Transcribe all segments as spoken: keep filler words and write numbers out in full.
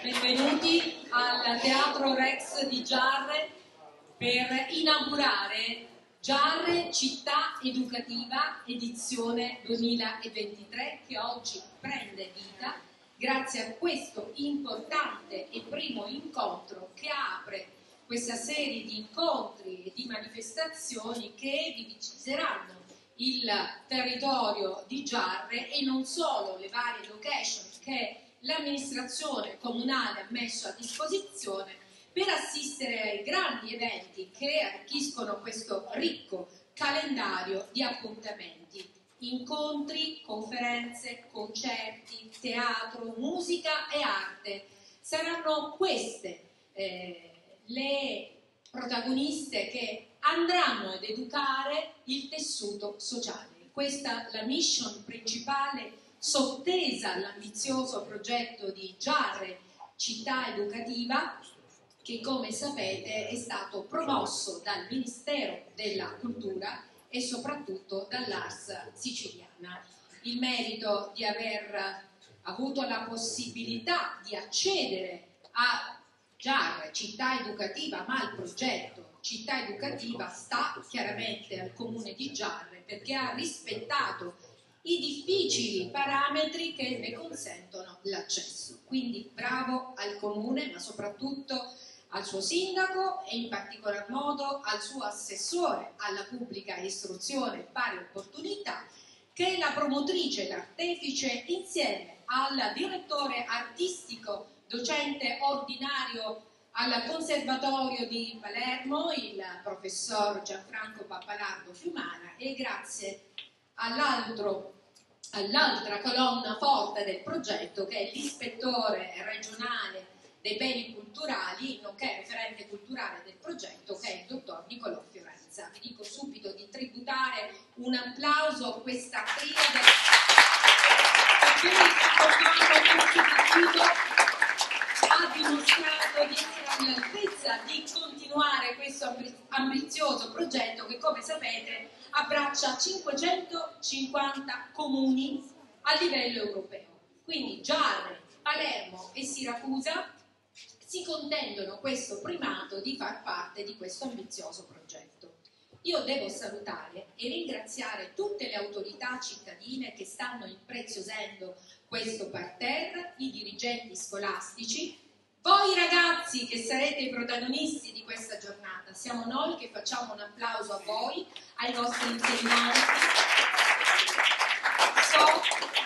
benvenuti al Teatro Rex di Giarre per inaugurare Giarre Città Educativa edizione duemilaventitré, che oggi prende vita grazie a questo importante e primo incontro che apre questa serie di incontri e di manifestazioni che diviseranno il territorio di Giarre e non solo le varie location che l'amministrazione comunale ha messo a disposizione per assistere ai grandi eventi che arricchiscono questo ricco calendario di appuntamenti, incontri, conferenze, concerti, teatro, musica e arte. Saranno queste eh, le protagoniste che andranno ad educare il tessuto sociale. Questa è la mission principale sottesa all'ambizioso progetto di Giarre Città Educativa, che come sapete è stato promosso dal Ministero della Cultura e soprattutto dall'Ars Siciliana. Il merito di aver avuto la possibilità di accedere a Giarre Città Educativa, ma il progetto Città Educativa sta chiaramente al Comune di Giarre, perché ha rispettato i difficili parametri che ne consentono l'accesso. Quindi bravo al Comune, ma soprattutto al suo sindaco e in particolar modo al suo assessore alla pubblica istruzione e pari opportunità, che è la promotrice, l'artefice, insieme al direttore artistico, docente ordinario al Conservatorio di Palermo, il professor Gianfranco Pappalardo Fiumara, e grazie all'altro all'altra colonna forte del progetto, che è l'ispettore regionale dei beni culturali, nonché referente culturale del progetto, che è il dottor Nicolò Fiorenza. Vi dico subito di tributare un applauso a questa triade che ha dimostrato di essere all'altezza di continuare questo ambizioso progetto che, come sapete, abbraccia cinquecentocinquanta comuni a livello europeo. Quindi Giarre, Palermo e Siracusa si contendono questo primato di far parte di questo ambizioso progetto. Io devo salutare e ringraziare tutte le autorità cittadine che stanno impreziosendo questo parterre, i dirigenti scolastici, voi ragazzi che sarete i protagonisti di questa giornata. Siamo noi che facciamo un applauso a voi, ai vostri insegnanti. So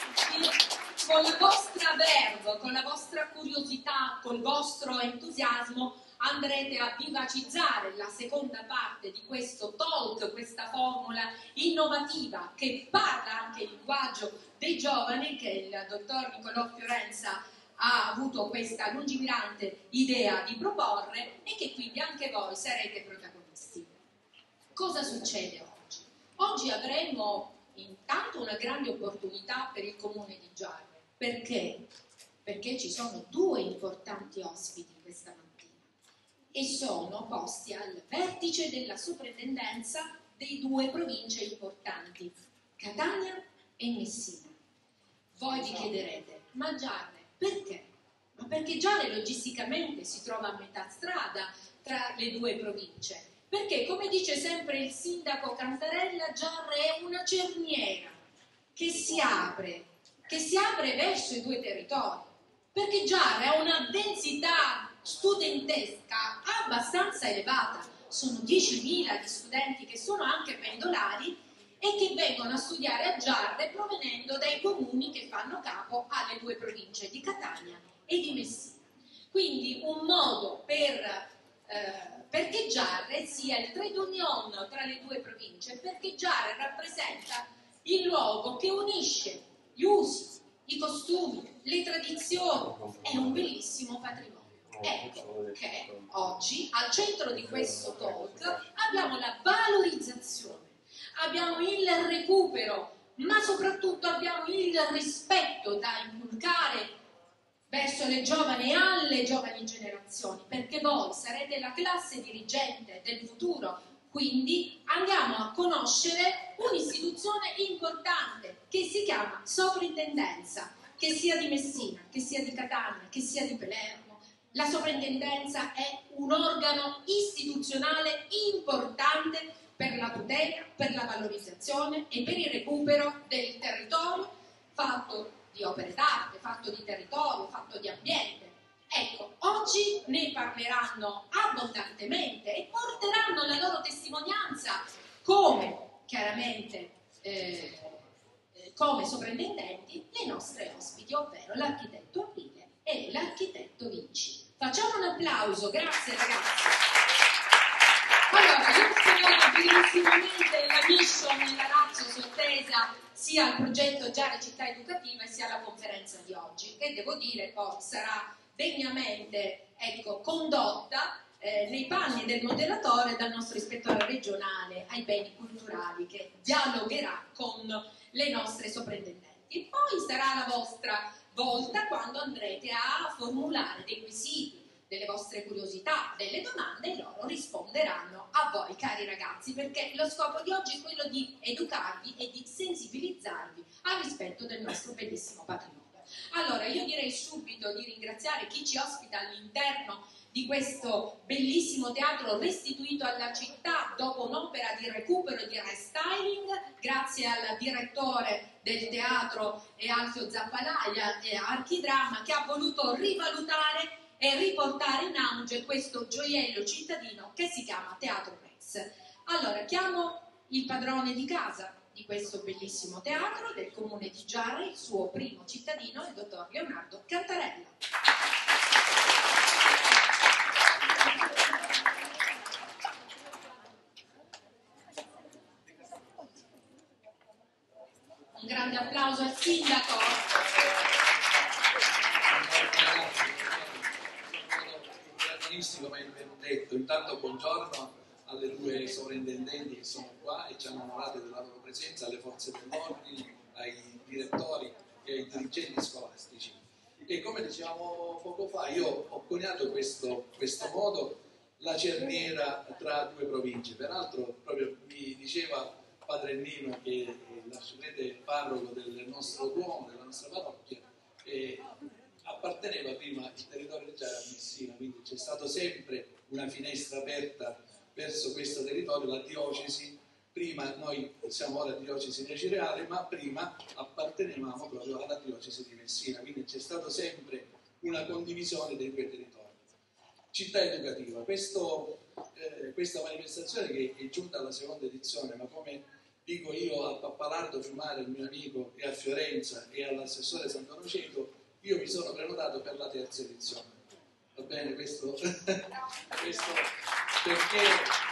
che con la vostra verve, con la vostra curiosità, col vostro entusiasmo andrete a vivacizzare la seconda parte di questo talk, questa formula innovativa che parla anche il linguaggio dei giovani, che il dottor Nicolò Fiorenza ha avuto questa lungimirante idea di proporre, e che quindi anche voi sarete protagonisti. Cosa succede oggi? Oggi avremo intanto una grande opportunità per il Comune di Giarre. Perché? Perché ci sono due importanti ospiti questa mattina e sono posti al vertice della soprintendenza dei due province importanti, Catania e Messina. Voi vi chiederete, ma Giarre perché? Ma perché Giarre logisticamente si trova a metà strada tra le due province. Perché, come dice sempre il sindaco Cantarella, Giarre è una cerniera che si apre, che si apre verso i due territori. Perché Giarre ha una densità studentesca abbastanza elevata. Sono diecimila gli studenti che sono anche pendolari e che vengono a studiare a Giarre provenendo dai comuni che fanno capo alle due province di Catania e di Messina. Quindi un modo per, eh, perché Giarre sia il trade union tra le due province, perché Giarre rappresenta il luogo che unisce gli usi, i costumi, le tradizioni, è un bellissimo patrimonio. Ecco che oggi al centro di questo talk abbiamo la valorizzazione, abbiamo il recupero, ma soprattutto abbiamo il rispetto da inculcare verso le giovani e alle giovani generazioni, perché voi sarete la classe dirigente del futuro. Quindi andiamo a conoscere un'istituzione importante che si chiama Soprintendenza, che sia di Messina, che sia di Catania, che sia di Palermo, La soprintendenza è un organo istituzionale importante per la tutela, per la valorizzazione e per il recupero del territorio fatto di opere d'arte, fatto di territorio, fatto di ambiente. Ecco, oggi ne parleranno abbondantemente e porteranno la loro testimonianza come, chiaramente, eh, come sovrintendenti le nostre ospiti, ovvero l'architetto Aprile e l'architetto Vinci. Facciamo un applauso, grazie ragazzi. Allora, io spiego brevissimamente la mission e la razza sottesa sia al progetto Giarre Città Educativa sia alla conferenza di oggi, che devo dire poi sarà degnamente ecco, condotta eh, nei panni del moderatore dal nostro ispettore regionale ai beni culturali che dialogherà con le nostre sovrintendenti. Poi sarà la vostra volta quando andrete a formulare dei quesiti, delle vostre curiosità, delle domande e loro risponderanno a voi cari ragazzi, perché lo scopo di oggi è quello di educarvi e di sensibilizzarvi al rispetto del nostro bellissimo patrimonio. Allora io direi subito di ringraziare chi ci ospita all'interno di questo bellissimo teatro restituito alla città dopo un'opera di recupero e di restyling, grazie al direttore del teatro Alfio Zappalaia e Archidrama che ha voluto rivalutare e riportare in auge questo gioiello cittadino che si chiama Teatro Rex. Allora chiamo il padrone di casa di questo bellissimo teatro del comune di Giarre, il suo primo cittadino, il dottor Leonardo Cantarella. Un grande applauso al sindaco. Come hai detto, intanto buongiorno alle due sovrintendenti che sono qua e ci hanno onorato della loro presenza, alle forze dell'ordine, ai direttori e ai dirigenti scolastici. E come dicevamo poco fa, io ho coniato questo, questo modo, la cerniera tra due province. Peraltro proprio mi diceva Padre Nino che è l'arciprete parroco del nostro Duomo, della nostra parrocchia, e apparteneva prima il territorio di Giarre a Messina, quindi c'è stata sempre una finestra aperta verso questo territorio, la diocesi. Prima noi siamo ora diocesi di Acireale, ma prima appartenevamo proprio alla diocesi di Messina, quindi c'è stata sempre una condivisione dei due territori. Città educativa, Questo, eh, questa manifestazione che è giunta alla seconda edizione, ma come dico io a Pappalardo Fiumare, il mio amico, e a Fiorenza e all'assessore Sant'Onoceto, io mi sono prenotato per la terza edizione. Va bene questo? questo perché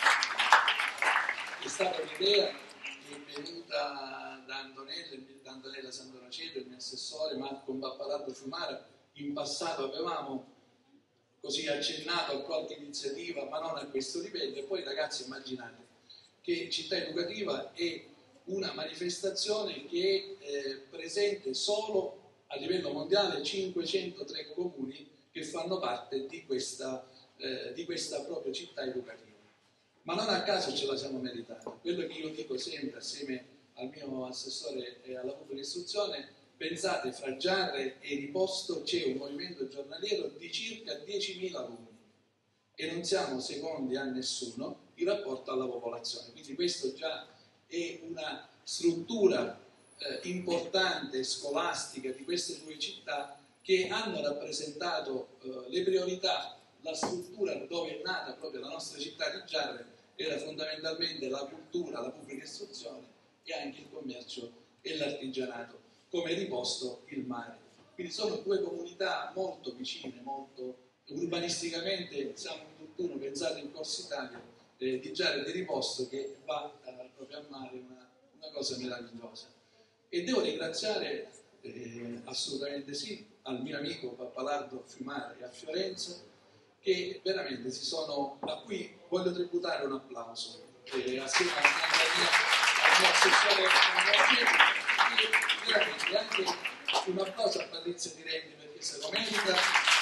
è stata un'idea che è venuta da Antonella, da Antonella Sant'Onoceto, il mio assessore, ma con Pappalardo Fiumara in passato avevamo così accennato a qualche iniziativa, ma non a questo livello. E poi ragazzi immaginate che Città Educativa è una manifestazione che è eh, presente solo a livello mondiale, cinquecentotré comuni che fanno parte di questa, eh, di questa propria città educativa. Ma non a caso ce la siamo meritata. Quello che io dico sempre assieme al mio assessore e alla pubblica istruzione: pensate, fra Giarre e Riposto c'è un movimento giornaliero di circa diecimila alunni e non siamo secondi a nessuno in rapporto alla popolazione. Quindi questo già è una struttura eh, importante, scolastica di queste due città che hanno rappresentato eh, le priorità. La struttura dove è nata proprio la nostra città di Giarre era fondamentalmente la cultura, la pubblica istruzione e anche il commercio e l'artigianato, come Riposto il mare. Quindi sono due comunità molto vicine, molto urbanisticamente siamo un tutt'uno. Pensate in Corsa Italia eh, di Giarre e di Riposto che va eh, proprio al mare, una, una cosa meravigliosa. E devo ringraziare eh, assolutamente sì al mio amico Pappalardo Fiumare e a Fiorenza, che veramente si sono, a cui voglio tributare un applauso eh, assieme al mio, al mio assessore, e veramente anche un applauso a Patrizia Di Rendi perché se lo merita.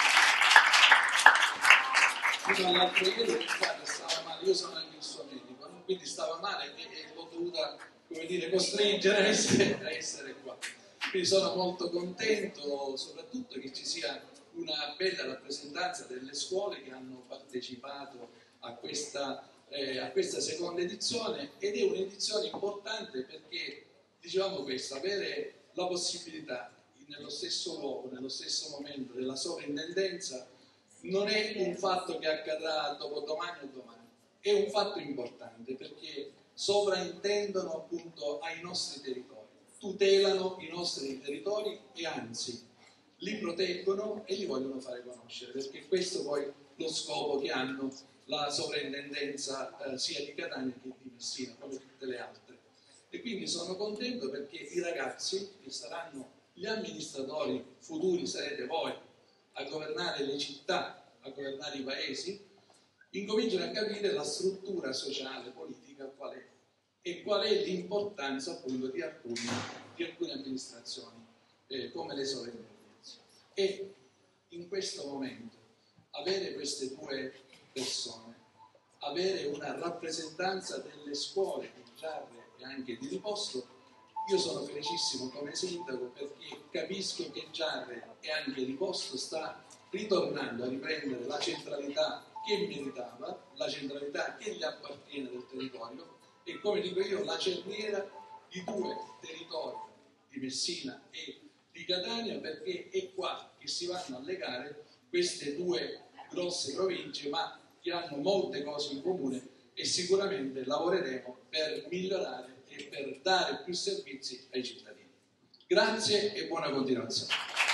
Fino all'altro ieri pensate stava male, io sono anche il suo medico, no? Quindi stava male e, e l'ho dovuta, come dire, costringere a essere, a essere qua. Quindi sono molto contento soprattutto che ci sia una bella rappresentanza delle scuole che hanno partecipato a questa, eh, a questa seconda edizione, ed è un'edizione importante perché, dicevamo questo, avere la possibilità nello stesso luogo, nello stesso momento della sovrintendenza non è un fatto che accadrà dopodomani o domani, è un fatto importante perché sovraintendono appunto ai nostri territori, tutelano i nostri territori e anzi li proteggono e li vogliono fare conoscere, perché questo poi è lo scopo che hanno la sovrintendenza eh, sia di Catania che di Messina, come tutte le altre. E quindi sono contento perché i ragazzi che saranno gli amministratori futuri, sarete voi a governare le città, a governare i paesi, incominciano a capire la struttura sociale, politica qual è e qual è l'importanza appunto di alcune, di alcune amministrazioni eh, come le sovrintendenze. E in questo momento avere queste due persone, avere una rappresentanza delle scuole di Giarre e anche di Riposto, io sono felicissimo come sindaco perché capisco che Giarre e anche Riposto sta ritornando a riprendere la centralità che meritava, la centralità che gli appartiene del territorio e, come dico io, la cerniera di due territori, di Messina e di Catania, perché è qua che si vanno a legare queste due grosse province, ma che hanno molte cose in comune e sicuramente lavoreremo per migliorare e per dare più servizi ai cittadini. Grazie e buona continuazione.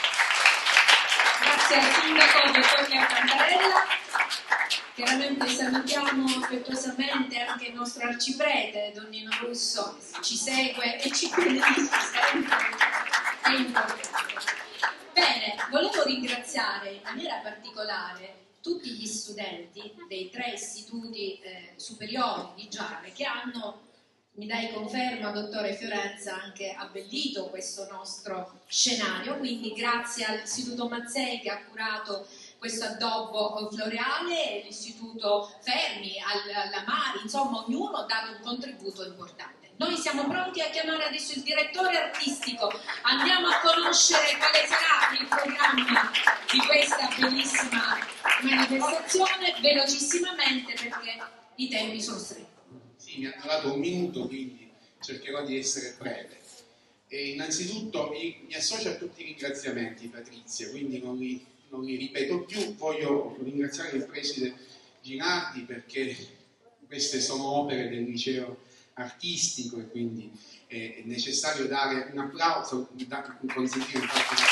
Grazie al sindaco dottor Cantarella. Chiaramente salutiamo affettuosamente anche il nostro arciprete Don Nino Russo, che ci segue e ci benedice sempre. È importante. Bene, volevo ringraziare in maniera particolare tutti gli studenti dei tre istituti eh, superiori di Giarre che hanno, mi dai conferma dottore Fiorenza, anche abbellito questo nostro scenario, quindi grazie all'Istituto Mazzei che ha curato questo addobbo floreale, l'istituto Fermi, alla Mari, insomma ognuno ha dato un contributo importante. Noi siamo pronti a chiamare adesso il direttore artistico, andiamo a conoscere quale sarà il programma di questa bellissima manifestazione, velocissimamente perché i tempi sono stretti. Sì, mi ha dato un minuto, quindi cercherò di essere breve. E innanzitutto mi, mi associo a tutti i ringraziamenti, Patrizia, quindi non li, non li ripeto più. Voglio ringraziare il preside Girardi perché queste sono opere del liceo artistico e quindi è necessario dare un applauso, consentire un applauso.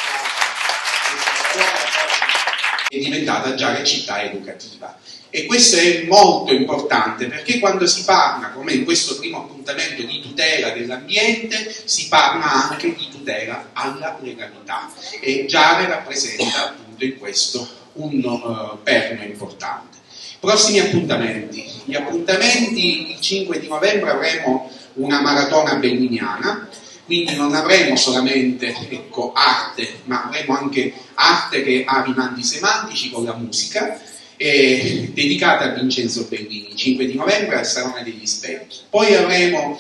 È diventata Giarre città educativa e questo è molto importante perché quando si parla, come in questo primo appuntamento, di tutela dell'ambiente, si parla anche di tutela alla legalità e Giarre rappresenta appunto in questo un uh, perno importante. Prossimi appuntamenti. Gli appuntamenti, il cinque di novembre avremo una maratona belliniana, quindi non avremo solamente ecco, arte, ma avremo anche arte che ha rimandi semantici con la musica, eh, dedicata a Vincenzo Bellini, il cinque di novembre al Salone degli Specchi. Poi avremo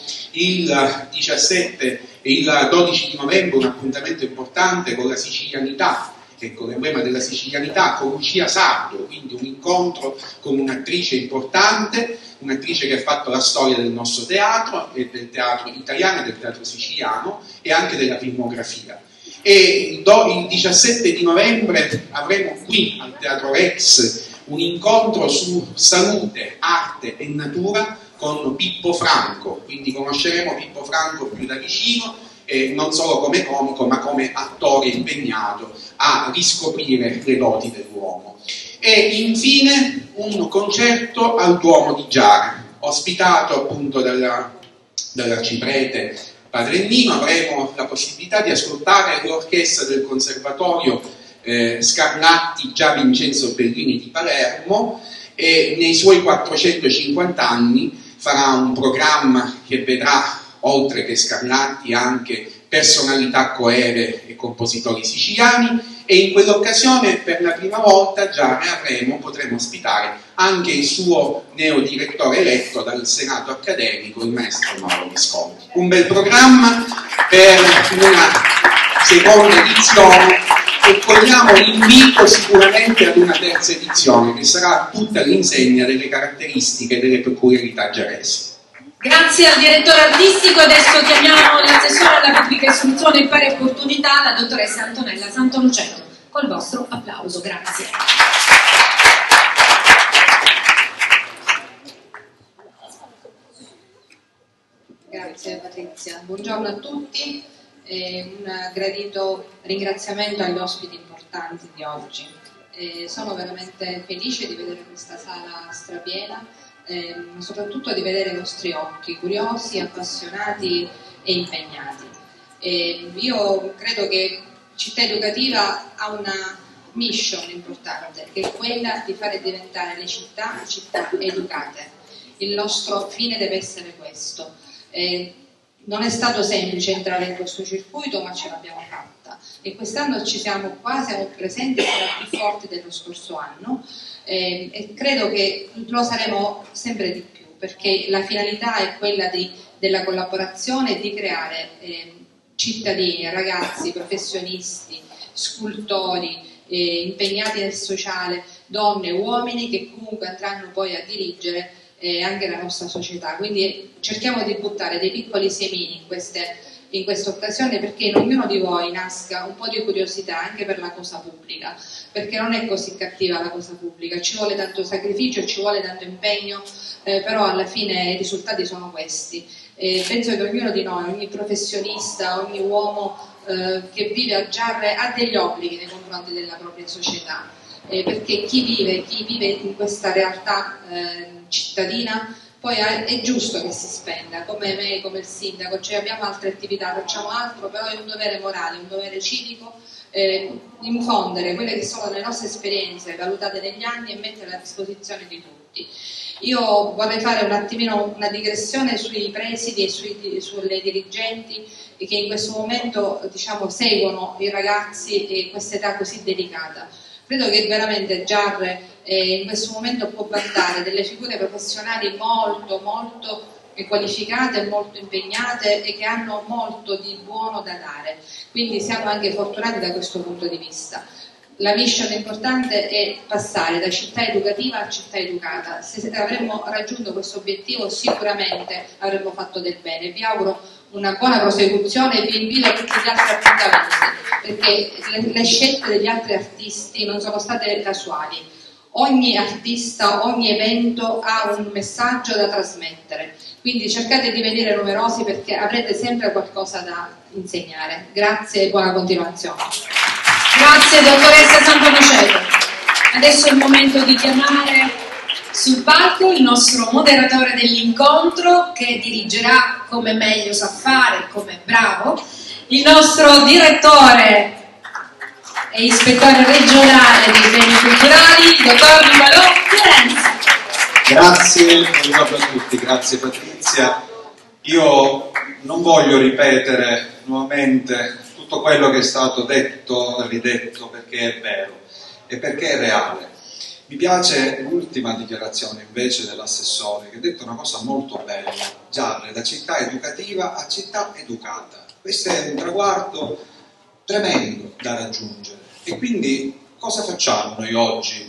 il diciassette e il dodici di novembre un appuntamento importante con la sicilianità, ecco, l'emblema della sicilianità, con Lucia Sardo, quindi un incontro con un'attrice importante, un'attrice che ha fatto la storia del nostro teatro, e del teatro italiano e del teatro siciliano e anche della filmografia. E il, do, il diciassette di novembre avremo qui al Teatro Rex un incontro su salute, arte e natura con Pippo Franco, quindi conosceremo Pippo Franco più da vicino, eh, non solo come comico ma come attore impegnato a riscoprire le doti dell'uomo. E infine un concerto al Duomo di Giarre, ospitato appunto dalla, dall'arciprete Padre Nino. Avremo la possibilità di ascoltare l'orchestra del Conservatorio eh, Scarlatti Gia Vincenzo Bellini di Palermo e nei suoi quattrocentocinquanta anni farà un programma che vedrà, oltre che Scarlatti, anche personalità coeve e compositori siciliani, e in quell'occasione per la prima volta già ne avremo, potremo ospitare anche il suo neodirettore eletto dal Senato accademico, il maestro Mauro Visconti. Un bel programma per una seconda edizione e cogliamo l'invito sicuramente ad una terza edizione che sarà tutta all'insegna delle caratteristiche delle peculiarità giaresi. Grazie al direttore artistico. Adesso chiamiamo l'assessore alla pubblica istruzione e pari opportunità, la dottoressa Antonella Santonoceto, col vostro applauso. Grazie. Grazie Patrizia, buongiorno a tutti e un gradito ringraziamento agli ospiti importanti di oggi. E sono veramente felice di vedere questa sala strapiena, eh, ma soprattutto di vedere i vostri occhi curiosi, appassionati e impegnati. E io credo che Città Educativa ha una mission importante, che è quella di fare diventare le città città educate. Il nostro fine deve essere questo. Eh, non è stato semplice entrare in questo circuito, ma ce l'abbiamo fatta e quest'anno ci siamo qua, siamo presenti, siamo più forti dello scorso anno eh, e credo che lo saremo sempre di più, perché la finalità è quella di, della collaborazione e di creare eh, cittadini, ragazzi, professionisti, scultori, eh, impegnati nel sociale, donne, uomini che comunque andranno poi a dirigere e anche la nostra società. Quindi cerchiamo di buttare dei piccoli semini in queste in questa occasione, perché in ognuno di voi nasca un po' di curiosità anche per la cosa pubblica, perché non è così cattiva la cosa pubblica, ci vuole tanto sacrificio, ci vuole tanto impegno, eh, però alla fine i risultati sono questi. Eh, penso che ognuno di noi, ogni professionista, ogni uomo eh, che vive a Giarre ha degli obblighi nei confronti della propria società. Eh, perché chi vive, chi vive in questa realtà eh, cittadina poi è, è giusto che si spenda, come me, come il sindaco, cioè abbiamo altre attività, facciamo altro, però è un dovere morale, un dovere civico eh, infondere quelle che sono le nostre esperienze valutate negli anni e metterle a disposizione di tutti. Io vorrei fare un attimino una digressione sui presidi e sui, sulle dirigenti che in questo momento diciamo, seguono i ragazzi e questa età così delicata. Credo che veramente Giarre eh, in questo momento può vantare delle figure professionali molto, molto qualificate, molto impegnate e che hanno molto di buono da dare. Quindi siamo anche fortunati da questo punto di vista. La mission importante è passare da città educativa a città educata. Se avremmo raggiunto questo obiettivo sicuramente avremmo fatto del bene. Vi auguro una buona prosecuzione e vi invito a tutti gli altri appuntamenti, perché le, le scelte degli altri artisti non sono state casuali. Ogni artista, ogni evento ha un messaggio da trasmettere, quindi cercate di venire numerosi perché avrete sempre qualcosa da insegnare. Grazie e buona continuazione. Grazie dottoressa Santonoceto. Adesso è il momento di chiamare sul palco il nostro moderatore dell'incontro, che dirigerà come meglio sa fare, come bravo, il nostro direttore e ispettore regionale dei beni culturali, il dottor Nicolò Fiorenza. Grazie, buongiorno a tutti, grazie Patrizia. Io non voglio ripetere nuovamente tutto quello che è stato detto, ridetto, perché è vero e perché è reale. Mi piace l'ultima dichiarazione invece dell'assessore, che ha detto una cosa molto bella: Giarre da città educativa a città educata. Questo è un traguardo tremendo da raggiungere. E quindi cosa facciamo noi oggi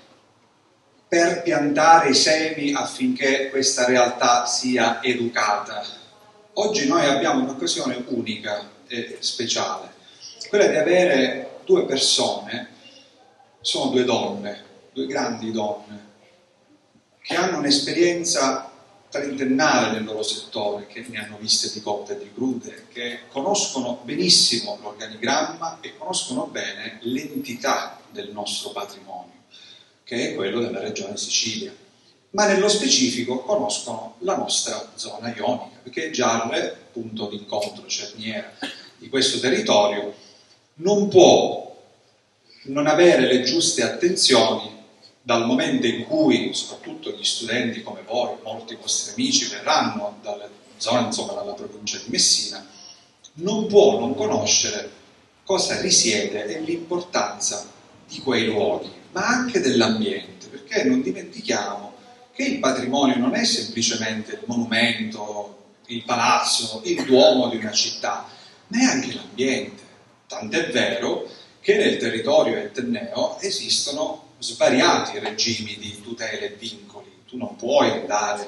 per piantare i semi affinché questa realtà sia educata? Oggi noi abbiamo un'occasione unica e speciale, quella di avere due persone, sono due donne, due grandi donne, che hanno un'esperienza trentennale nel loro settore, che ne hanno viste di cotte e di crude, che conoscono benissimo l'organigramma e conoscono bene l'entità del nostro patrimonio, che è quello della regione Sicilia, ma nello specifico conoscono la nostra zona ionica, perché Giarre, punto d'incontro, cerniera di questo territorio, non può non avere le giuste attenzioni dal momento in cui, soprattutto gli studenti come voi, molti vostri amici verranno dalla zona, insomma dalla provincia di Messina, non può non conoscere cosa risiede e l'importanza di quei luoghi, ma anche dell'ambiente, perché non dimentichiamo che il patrimonio non è semplicemente il monumento, il palazzo, il duomo di una città, ma è anche l'ambiente. Tant'è vero che nel territorio etneo esistono svariati regimi di tutele e vincoli. Tu non puoi andare...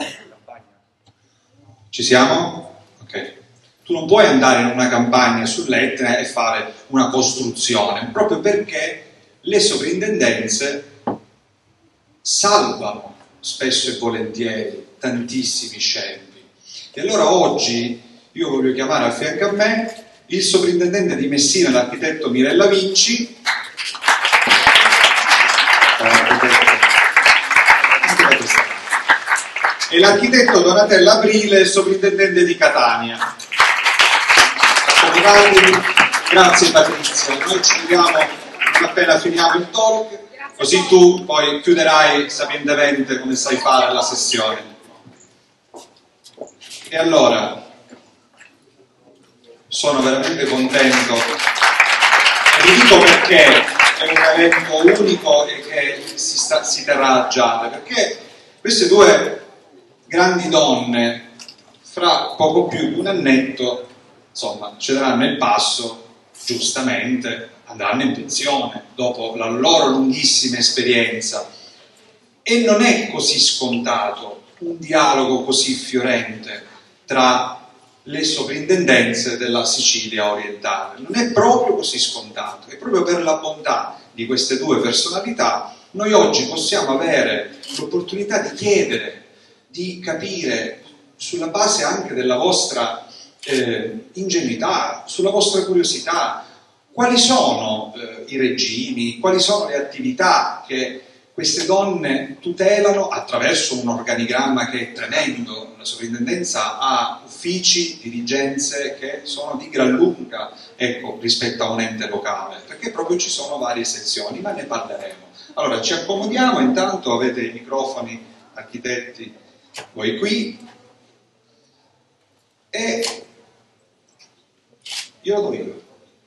Ci siamo? Ok. Tu non puoi andare in una campagna sull'Etna e fare una costruzione, proprio perché le sovrintendenze salvano spesso e volentieri tantissimi scempi. E allora oggi io voglio chiamare a fianco a me il sovrintendente di Messina, l'architetto Mirella Vinci, e l'architetto Donatella Aprile, il sovrintendente di Catania. Grazie Patrizia, noi ci vediamo appena finiamo il talk, così tu poi chiuderai sapientemente come sai fare la sessione. E allora, sono veramente contento, e vi dico perché è un evento unico e che si, sta, si terrà a Giarre, perché queste due grandi donne, fra poco più di un annetto, insomma, cederanno il passo, giustamente, andranno in pensione dopo la loro lunghissima esperienza. E non è così scontato un dialogo così fiorente tra le sovrintendenze della Sicilia orientale. Non è proprio così scontato, e proprio per la bontà di queste due personalità noi oggi possiamo avere l'opportunità di chiedere, di capire, sulla base anche della vostra eh, ingenuità, sulla vostra curiosità, quali sono eh, i regimi, quali sono le attività che queste donne tutelano attraverso un organigramma che è tremendo. La sovrintendenza ha uffici, dirigenze che sono di gran lunga, ecco, rispetto a un ente locale, perché proprio ci sono varie sezioni, ma ne parleremo. Allora ci accomodiamo, intanto avete i microfoni, architetti, voi qui, e io lo do io.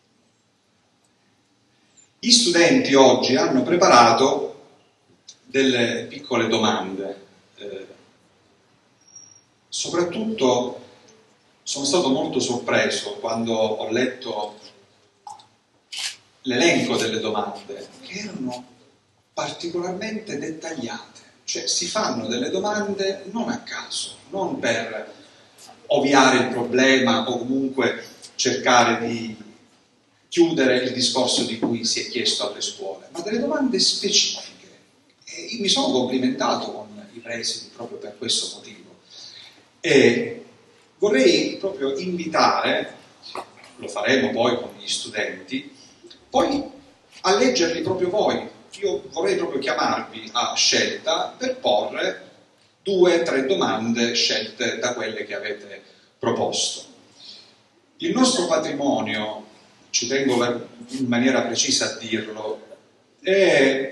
Gli studenti oggi hanno preparato delle piccole domande, eh, soprattutto sono stato molto sorpreso quando ho letto l'elenco delle domande, che erano particolarmente dettagliate, cioè si fanno delle domande non a caso, non per ovviare il problema o comunque cercare di chiudere il discorso di cui si è chiesto alle scuole, ma delle domande specifiche. E io mi sono complimentato con i presidi proprio per questo motivo. E vorrei proprio invitare, lo faremo poi con gli studenti, poi a leggerli proprio voi. Io vorrei proprio chiamarvi a scelta per porre due o tre domande scelte da quelle che avete proposto. Il nostro patrimonio, ci tengo in maniera precisa a dirlo, è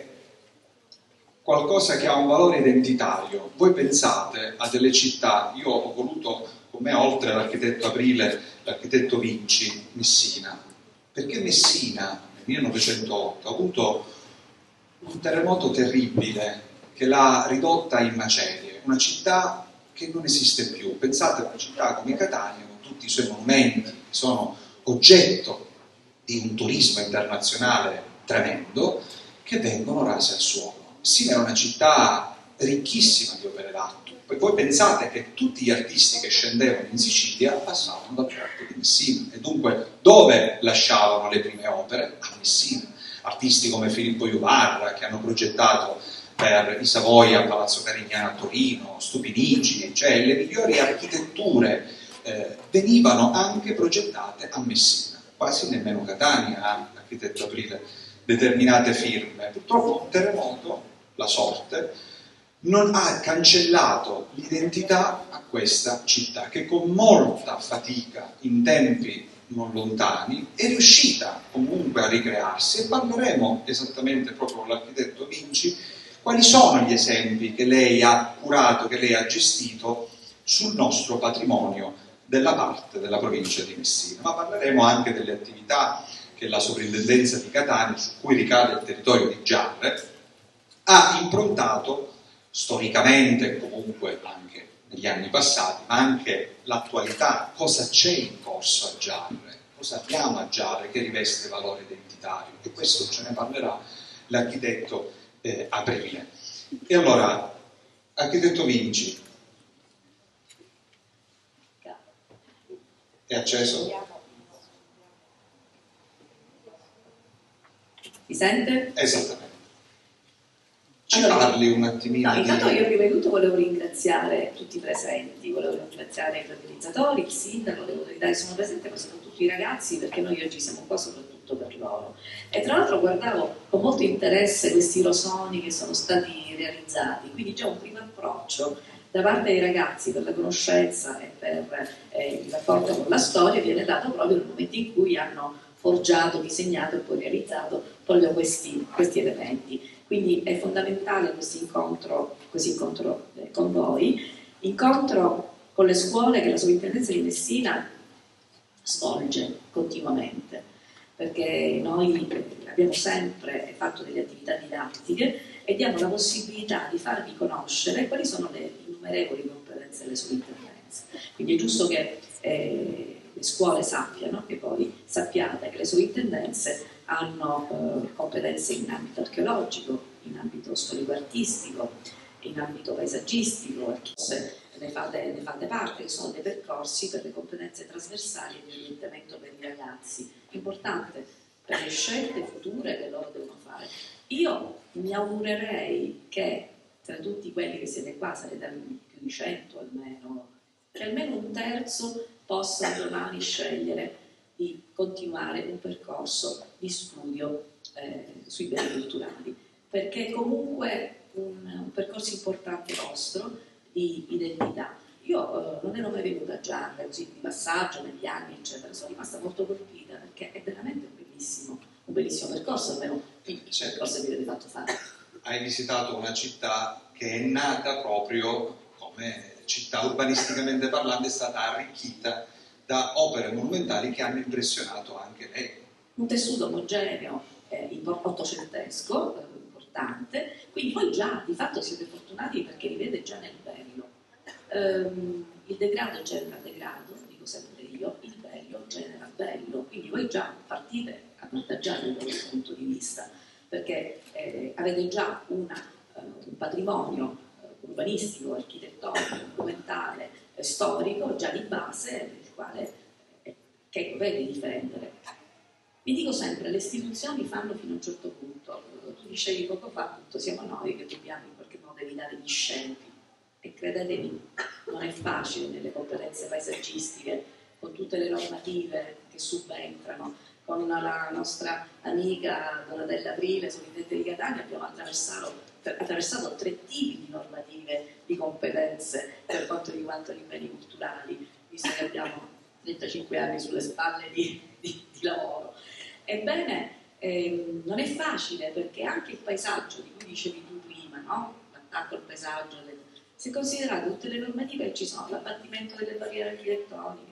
qualcosa che ha un valore identitario. Voi pensate a delle città, io ho voluto con me, oltre all'architetto Aprile, l'architetto Vinci, Messina, perché Messina nel millenovecentootto ha avuto un terremoto terribile che l'ha ridotta in macerie, una città che non esiste più. Pensate a una città come Catania, con tutti i suoi monumenti, che sono oggetto di un turismo internazionale tremendo, che vengono rasi al suolo. Messina era una città ricchissima di opere d'arte. Poi voi pensate che tutti gli artisti che scendevano in Sicilia passavano dal porto di Messina, e dunque dove lasciavano le prime opere? A Messina. Artisti come Filippo Juvarra, che hanno progettato per i Savoia, Palazzo Carignano a Torino, Stupinici, cioè le migliori architetture eh, venivano anche progettate a Messina. Quasi nemmeno Catania ha, l'architetto Aprile, determinate firme. Purtroppo un terremoto, la sorte, non ha cancellato l'identità a questa città, che con molta fatica, in tempi non lontani, è riuscita comunque a ricrearsi. E parleremo esattamente proprio con l'architetto Vinci quali sono gli esempi che lei ha curato, che lei ha gestito sul nostro patrimonio della parte della provincia di Messina. Ma parleremo anche delle attività che la sovrintendenza di Catania, su cui ricade il territorio di Giarre, ha improntato storicamente e comunque anche negli anni passati, ma anche l'attualità. Cosa c'è in corso a Giarre? Cosa abbiamo a Giarre che riveste valore identitario? comunitario, e questo ce ne parlerà l'architetto eh, Aprile. E allora, architetto Vinci, è acceso? Mi sente? Esattamente. Ci allora, parli un attimino? No, di... intanto io prima di tutto volevo ringraziare tutti i presenti, volevo ringraziare i organizzatori, il sindaco, le autorità che sono presenti, ma soprattutto i ragazzi, perché noi oggi siamo qua soprattutto per loro. E tra l'altro guardavo con molto interesse questi rosoni che sono stati realizzati, quindi già un primo approccio da parte dei ragazzi per la conoscenza e per eh, il rapporto con la storia viene dato proprio nel momento in cui hanno forgiato, disegnato e poi realizzato proprio questi, questi elementi. Quindi è fondamentale questo incontro, questo incontro eh, con voi, incontro con le scuole che la Sovrintendenza di Messina svolge continuamente, perché noi abbiamo sempre fatto delle attività didattiche e diamo la possibilità di farvi conoscere quali sono le innumerevoli competenze delle Sovrintendenze. Quindi è giusto che eh, le scuole sappiano, che voi sappiate che le Sovrintendenze hanno eh, competenze in ambito archeologico, in ambito storico-artistico, in ambito paesaggistico, se ne fate, ne fate parte, che sono dei percorsi per le competenze trasversali di orientamento per i ragazzi, importante per le scelte future che loro devono fare. Io mi augurerei che tra tutti quelli che siete qua, sarete più di cento almeno, che almeno un terzo possa domani scegliere di continuare un percorso di studio eh, sui beni culturali, perché è comunque un, un percorso importante vostro di identità. Io eh, non ero mai venuta a Giarre così di passaggio negli anni, eccetera, sono rimasta molto colpita perché è veramente un bellissimo, un bellissimo percorso, almeno il percorso che vi avete fatto fare. Hai visitato una città che è nata proprio come città urbanisticamente parlando, è stata arricchita da opere monumentali che hanno impressionato anche lei. Un tessuto omogeneo, eh, ottocentesco, eh, importante, quindi voi già di fatto siete fortunati perché vivete già nel bello. Um, il degrado genera degrado, dico sempre io, il bello genera bello, quindi voi già partite avvantaggiati da questo punto di vista, perché eh, avete già una, uh, un patrimonio uh, urbanistico, architettonico, monumentale, eh, storico, già di base, quale, eh, che dovete difendere. Vi dico sempre, le istituzioni fanno fino a un certo punto, tu dicevi poco fa, appunto, siamo noi che dobbiamo in qualche modo evitare gli scempi, e credetemi, non è facile nelle competenze paesaggistiche, con tutte le normative che subentrano, con la nostra amica Donatella Aprile, sovrintendente di Catania, abbiamo attraversato, attraversato tre tipi di normative di competenze per quanto riguarda i beni culturali, visto che abbiamo trentacinque anni sulle spalle di, di, di lavoro. Ebbene, ehm, non è facile perché anche il paesaggio di cui dicevi tu prima, no? L'attacco al paesaggio, le... se considerate tutte le normative che ci sono, l'abbattimento delle barriere architettoniche,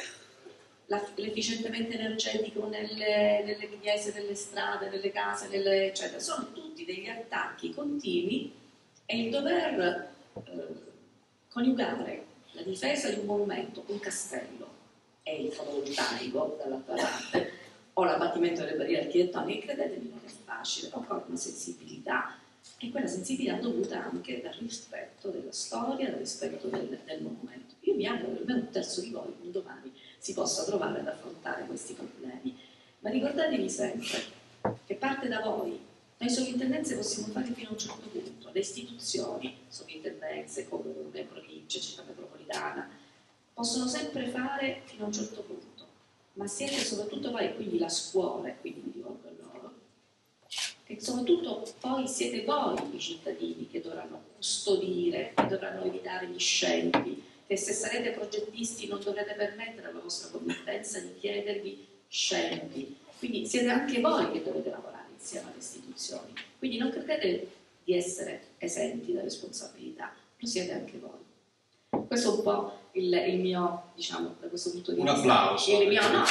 l'efficientamento energetico nelle, nelle chiese, nelle strade, nelle case, nelle, eccetera, sono tutti degli attacchi continui e il dover eh, coniugare la difesa di un monumento, un castello e il fotovoltaico dall'altra parte, o l'abbattimento delle barriere architettoniche, credetemi non è facile, occorre una sensibilità, e quella sensibilità dovuta anche dal rispetto della storia, dal rispetto del, del monumento. Io mi auguro che almeno un terzo di voi un domani si possa trovare ad affrontare questi problemi, ma ricordatevi sempre che parte da voi. Noi sovrintendenze possiamo fare fino a un certo punto, le istituzioni, sovrintendenze, comune, province, città metropolitana, possono sempre fare fino a un certo punto, ma siete soprattutto voi, quindi la scuola, quindi mi rivolgo a loro, che soprattutto poi siete voi i cittadini che dovranno custodire, che dovranno evitare gli scempi, che se sarete progettisti non dovrete permettere alla vostra committenza di chiedervi scempi. Quindi siete anche voi che dovete lavorare insieme alle istituzioni. Quindi non credete di essere esenti da responsabilità, lo siete anche voi. Questo è un po' il, il mio, diciamo, da questo punto di un vista. Un applauso. Il mio, no,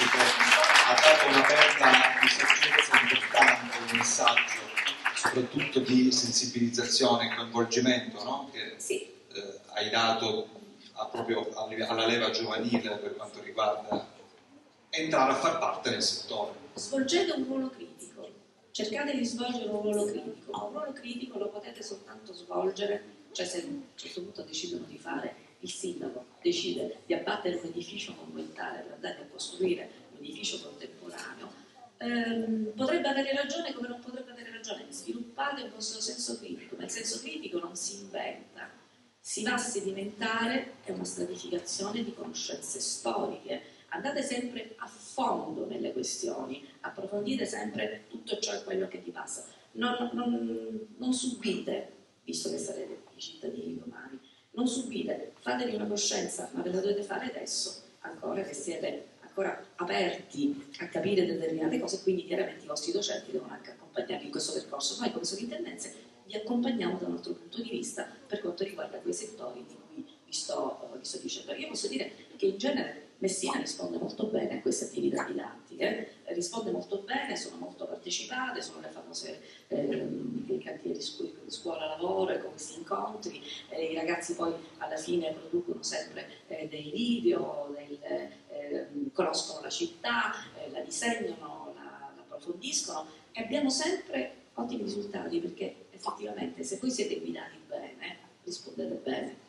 ha dato una perla di saggezza importante, un messaggio soprattutto di sensibilizzazione e coinvolgimento, no? Che sì. eh, hai dato a proprio alla leva giovanile per quanto riguarda, entrare a far parte del settore. Svolgete un ruolo critico, cercate di svolgere un ruolo critico, ma un ruolo critico lo potete soltanto svolgere, cioè se a un certo punto decidono di fare, il sindaco decide di abbattere un edificio monumentale per andare a costruire un edificio contemporaneo, ehm, potrebbe avere ragione come non potrebbe avere ragione, sviluppate il vostro senso critico, ma il senso critico non si inventa, si va a sedimentare, è una stratificazione di conoscenze storiche. Andate sempre a fondo nelle questioni, approfondite sempre tutto ciò e quello che vi passa. Non, non, non subite, visto che sarete i cittadini domani, non subite, fatevi una coscienza, ma ve la dovete fare adesso, ancora che siete ancora aperti a capire determinate cose, quindi chiaramente i vostri docenti devono anche accompagnarvi in questo percorso. Noi come sovrintendenze vi accompagniamo da un altro punto di vista per quanto riguarda quei settori di cui vi sto, vi sto dicendo. Io posso dire che in genere Messina risponde molto bene a queste attività didattiche, eh? risponde molto bene, sono molto partecipate, sono le famose ehm, i cantieri scu- scuola-lavoro, con questi incontri, eh, i ragazzi poi alla fine producono sempre eh, dei video, del, eh, conoscono la città, eh, la disegnano, la, la approfondiscono e abbiamo sempre ottimi risultati perché effettivamente se voi siete guidati bene, rispondete bene.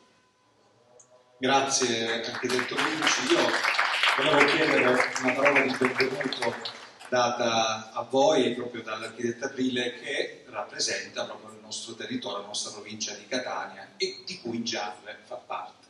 Grazie architetto Vinci. Io volevo chiedere una parola di benvenuto data a voi proprio dall'architetto Aprile che rappresenta proprio il nostro territorio, la nostra provincia di Catania e di cui Giarre fa parte.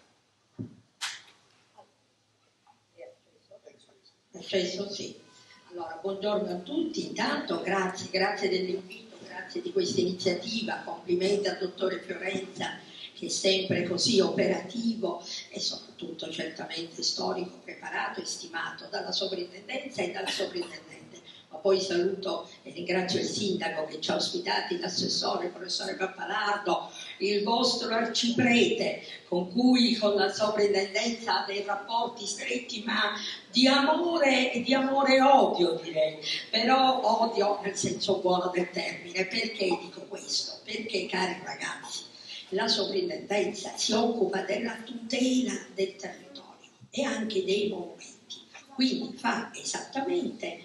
Acceso, sì. Allora, buongiorno a tutti, intanto grazie, grazie dell'invito, grazie di questa iniziativa, complimenti al dottore Fiorenza che è sempre così operativo e soprattutto certamente storico, preparato e stimato dalla sovrintendenza e dal sovrintendente. Ma poi saluto e ringrazio il sindaco che ci ha ospitati, l'assessore, il professore Pappalardo, il vostro arciprete con cui con la sovrintendenza ha dei rapporti stretti ma di amore e di amore odio direi, però odio nel senso buono del termine. Perché dico questo? Perché cari ragazzi, la sovrintendenza si occupa della tutela del territorio e anche dei monumenti, quindi fa esattamente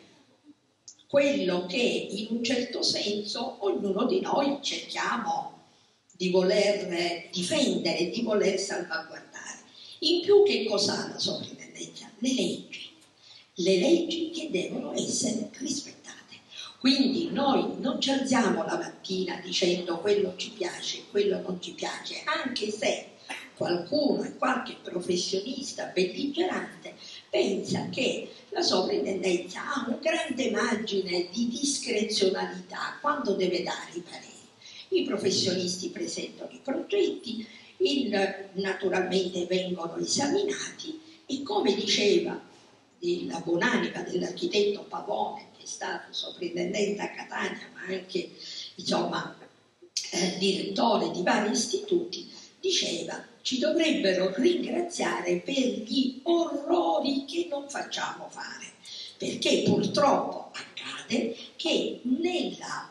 quello che in un certo senso ognuno di noi cerchiamo di voler difendere, di voler salvaguardare. In più che cos'ha la sovrintendenza? Le leggi, le leggi che devono essere rispettate. Quindi noi non ci alziamo la mattina dicendo quello ci piace, quello non ci piace, anche se qualcuno, qualche professionista belligerante pensa che la sovrintendenza ha un grande margine di discrezionalità quando deve dare i pareri. I professionisti presentano i progetti, il, naturalmente vengono esaminati e come diceva la buonanima dell'architetto Pavone, che è stato sovrintendente a Catania ma anche insomma, eh, direttore di vari istituti, diceva ci dovrebbero ringraziare per gli orrori che non facciamo fare, perché purtroppo accade che nella,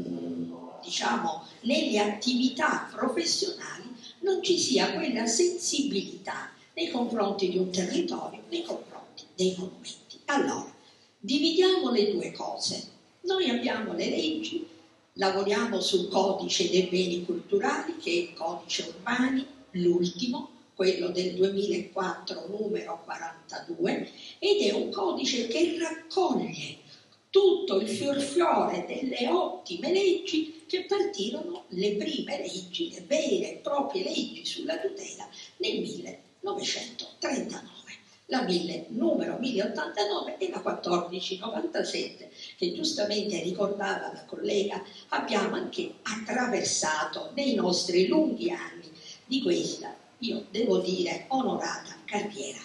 mh, diciamo, nelle attività professionali non ci sia quella sensibilità nei confronti di un territorio, nei confronti dei monumenti. Allora, dividiamo le due cose. Noi abbiamo le leggi, lavoriamo sul codice dei beni culturali, che è il codice Urbani, l'ultimo, quello del duemilaquattro, numero quarantadue, ed è un codice che raccoglie tutto il fiorfiore delle ottime leggi che partirono, le prime leggi, le vere e proprie leggi sulla tutela nel millenovecentotrentanove. La mille, numero mille ottantanove e la quattordici novantasette, che giustamente ricordava la collega, abbiamo anche attraversato nei nostri lunghi anni di questa, io devo dire, onorata carriera.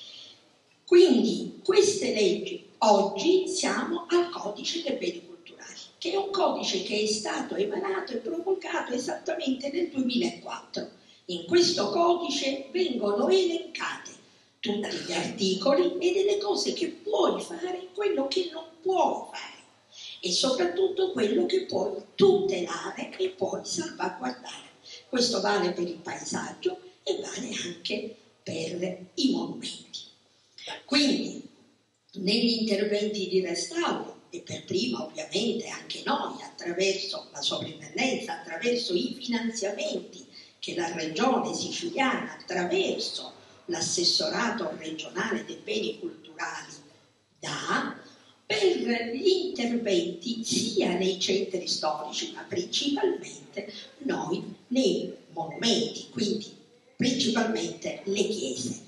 Quindi queste leggi, oggi siamo al codice dei beni culturali, che è un codice che è stato emanato e promulgato esattamente nel duemilaquattro. In questo codice vengono elencate tutti gli articoli e delle cose che puoi fare e quello che non puoi fare e soprattutto quello che puoi tutelare e puoi salvaguardare. Questo vale per il paesaggio e vale anche per i monumenti. Quindi negli interventi di restauro, e per prima ovviamente anche noi, attraverso la sovrintendenza, attraverso i finanziamenti che la regione siciliana, attraverso l'assessorato regionale dei beni culturali dà, per gli interventi sia nei centri storici, ma principalmente noi nei monumenti, quindi principalmente le chiese.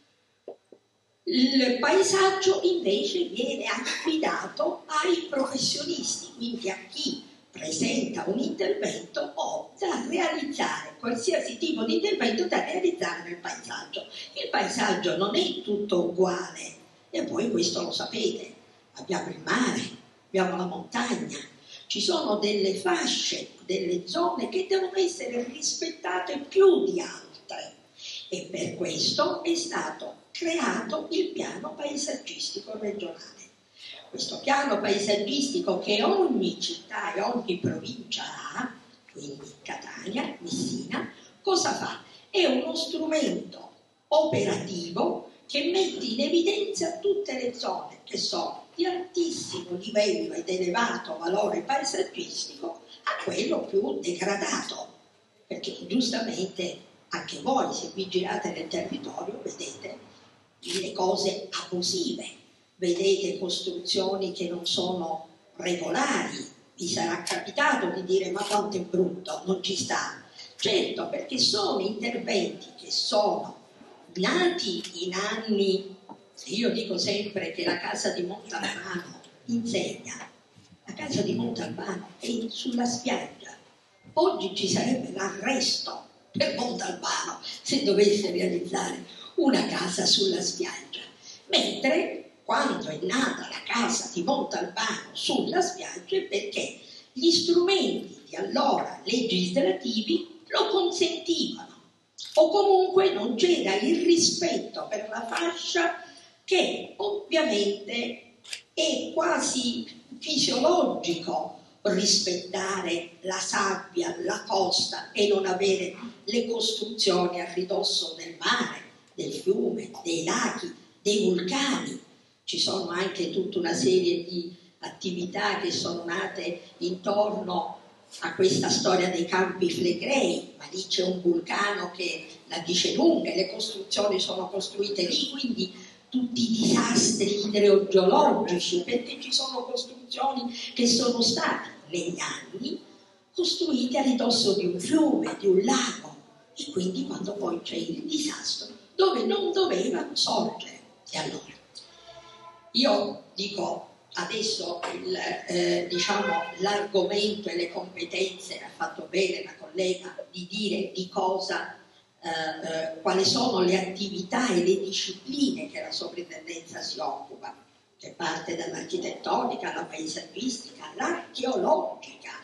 Il paesaggio invece viene affidato ai professionisti, quindi a chi presenta un intervento o da realizzare qualsiasi tipo di intervento da realizzare nel paesaggio. Il paesaggio non è tutto uguale e voi questo lo sapete. Abbiamo il mare, abbiamo la montagna, ci sono delle fasce, delle zone che devono essere rispettate più di altre e per questo è stato creato il piano paesaggistico regionale. Questo piano paesaggistico che ogni città e ogni provincia ha, quindi Catania, Messina, cosa fa? È uno strumento operativo che mette in evidenza tutte le zone che sono di altissimo livello ed elevato valore paesaggistico a quello più degradato, perché giustamente anche voi, se vi girate nel territorio, vedete le cose abusive, vedete costruzioni che non sono regolari, vi sarà capitato di dire ma quanto è brutto, non ci sta. Certo, perché sono interventi che sono nati in anni, io dico sempre che la casa di Montalbano insegna, la casa di Montalbano è sulla spiaggia, oggi ci sarebbe l'arresto per Montalbano se dovesse realizzare una casa sulla spiaggia, mentre quando è nata la casa di Montalbano sulla spiaggia è perché gli strumenti di allora legislativi lo consentivano o comunque non c'era il rispetto per la fascia che ovviamente è quasi fisiologico rispettare la sabbia, la costa e non avere le costruzioni a ridosso del mare, del fiume, dei laghi, dei vulcani. Ci sono anche tutta una serie di attività che sono nate intorno a questa storia dei Campi Flegrei, ma lì c'è un vulcano che la dice lunga, le costruzioni sono costruite lì, quindi tutti i disastri idrogeologici, perché ci sono costruzioni che sono state negli anni costruite a ridosso di un fiume, di un lago, e quindi quando poi c'è il disastro dove non dovevano sorgere. E allora, io dico adesso il, eh, diciamo, l'argomento e le competenze, ha fatto bene la collega di dire di cosa, eh, eh, quali sono le attività e le discipline che la sovrintendenza si occupa, che parte dall'architettonica, la paesaggistica, l'archeologica,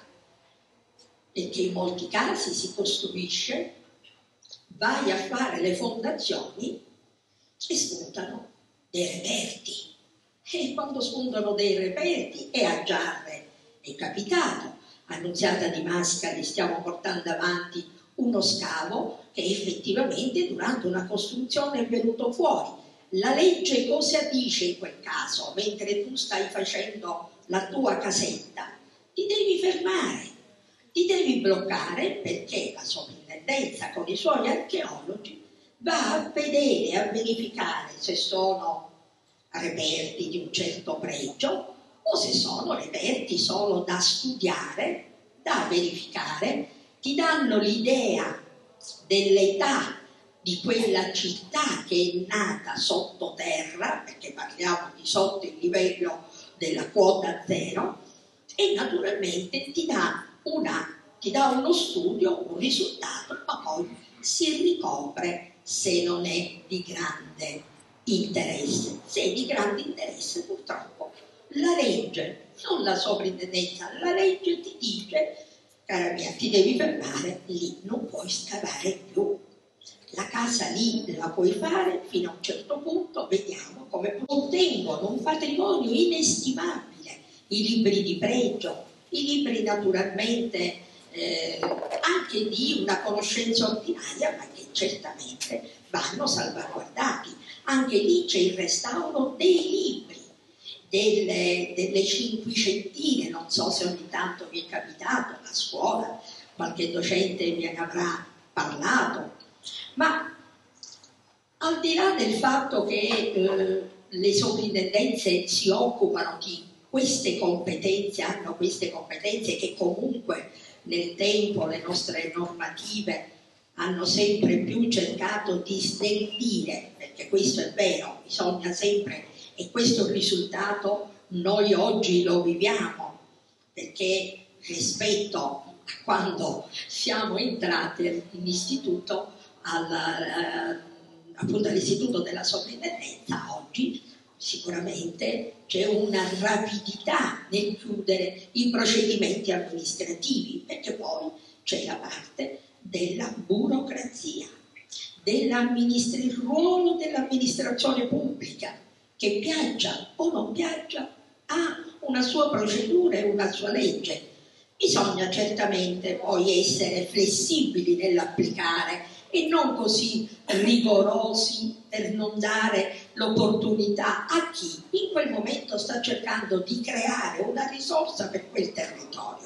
perché in molti casi si costruisce, vai a fare le fondazioni e spuntano dei reperti. E quando spuntano dei reperti, e a Giarre è capitato, a Annunziata di Mascali stiamo portando avanti uno scavo che effettivamente durante una costruzione è venuto fuori. La legge cosa dice in quel caso? Mentre tu stai facendo la tua casetta, ti devi fermare, ti devi bloccare, perché la sovrintendenza con i suoi archeologi va a vedere e a verificare se sono reperti di un certo pregio o se sono reperti solo da studiare, da verificare, ti danno l'idea dell'età di quella città che è nata sottoterra, perché parliamo di sotto il livello della quota zero, e naturalmente ti dà, una, ti dà uno studio, un risultato, ma poi si ricopre se non è di grande interesse. Se è di grande interesse, purtroppo la legge, non la sovrintendenza, la legge ti dice, cara mia, ti devi fermare lì, non puoi scavare più. La casa lì la puoi fare fino a un certo punto, vediamo come contengono un patrimonio inestimabile, i libri di pregio, i libri naturalmente eh, anche di una conoscenza ordinaria, ma che certamente vanno salvaguardati. Anche lì c'è il restauro dei libri, delle, delle cinquecentine, non so se ogni tanto vi è capitato a scuola, qualche docente vi ne avrà parlato, ma al di là del fatto che eh, le sovrintendenze si occupano di queste competenze, hanno queste competenze che comunque nel tempo le nostre normative hanno sempre più cercato di snellire, perché questo è vero, bisogna sempre, e questo risultato noi oggi lo viviamo, perché rispetto a quando siamo entrati in istituto, alla, eh, appunto all'istituto della sovrintendenza, oggi sicuramente c'è una rapidità nel chiudere i procedimenti amministrativi, perché poi c'è la parte della burocrazia, il ruolo dell'amministrazione pubblica, che piaccia o non piaccia ha una sua procedura e una sua legge. Bisogna certamente poi essere flessibili nell'applicare e non così rigorosi per non dare l'opportunità a chi in quel momento sta cercando di creare una risorsa per quel territorio.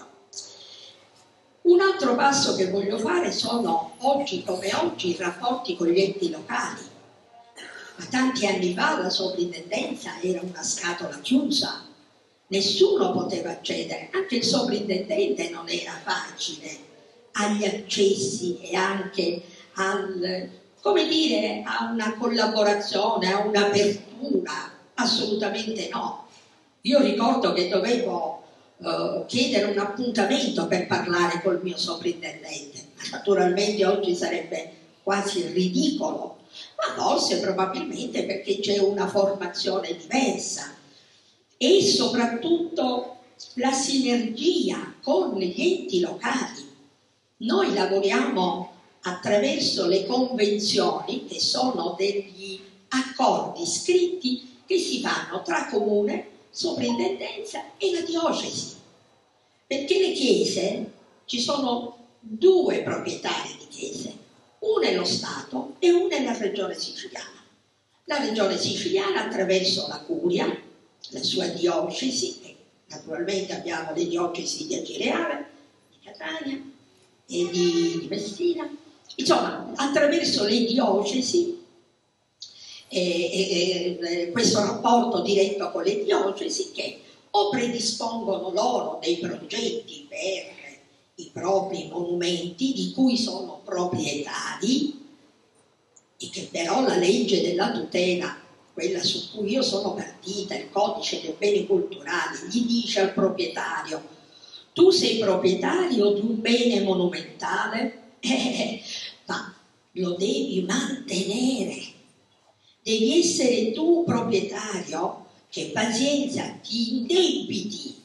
Un altro passo che voglio fare sono, oggi come oggi, i rapporti con gli enti locali. Ma tanti anni fa la sovrintendenza era una scatola chiusa, nessuno poteva accedere, anche il sovrintendente non era facile agli accessi e anche al, come dire, a una collaborazione, a un'apertura, assolutamente no. Io ricordo che dovevo uh, chiedere un appuntamento per parlare col mio sovrintendente, naturalmente oggi sarebbe quasi ridicolo, ma forse probabilmente perché c'è una formazione diversa e soprattutto la sinergia con gli enti locali. Noi lavoriamo attraverso le convenzioni, che sono degli accordi scritti che si fanno tra comune, sovrintendenza e la diocesi, perché le chiese, ci sono due proprietari di chiese, una è lo Stato e una è la regione siciliana. La regione siciliana attraverso la curia, la sua diocesi, e naturalmente abbiamo le diocesi di Acireale, di Catania e di, di Messina, insomma attraverso le diocesi e, e, e questo rapporto diretto con le diocesi, che o predispongono loro dei progetti per i propri monumenti di cui sono proprietari e che però la legge della tutela, quella su cui io sono partita, il codice dei beni culturali, gli dice al proprietario: tu sei proprietario di un bene monumentale, eh, ma lo devi mantenere, devi essere tu proprietario, che pazienza, ti indebiti,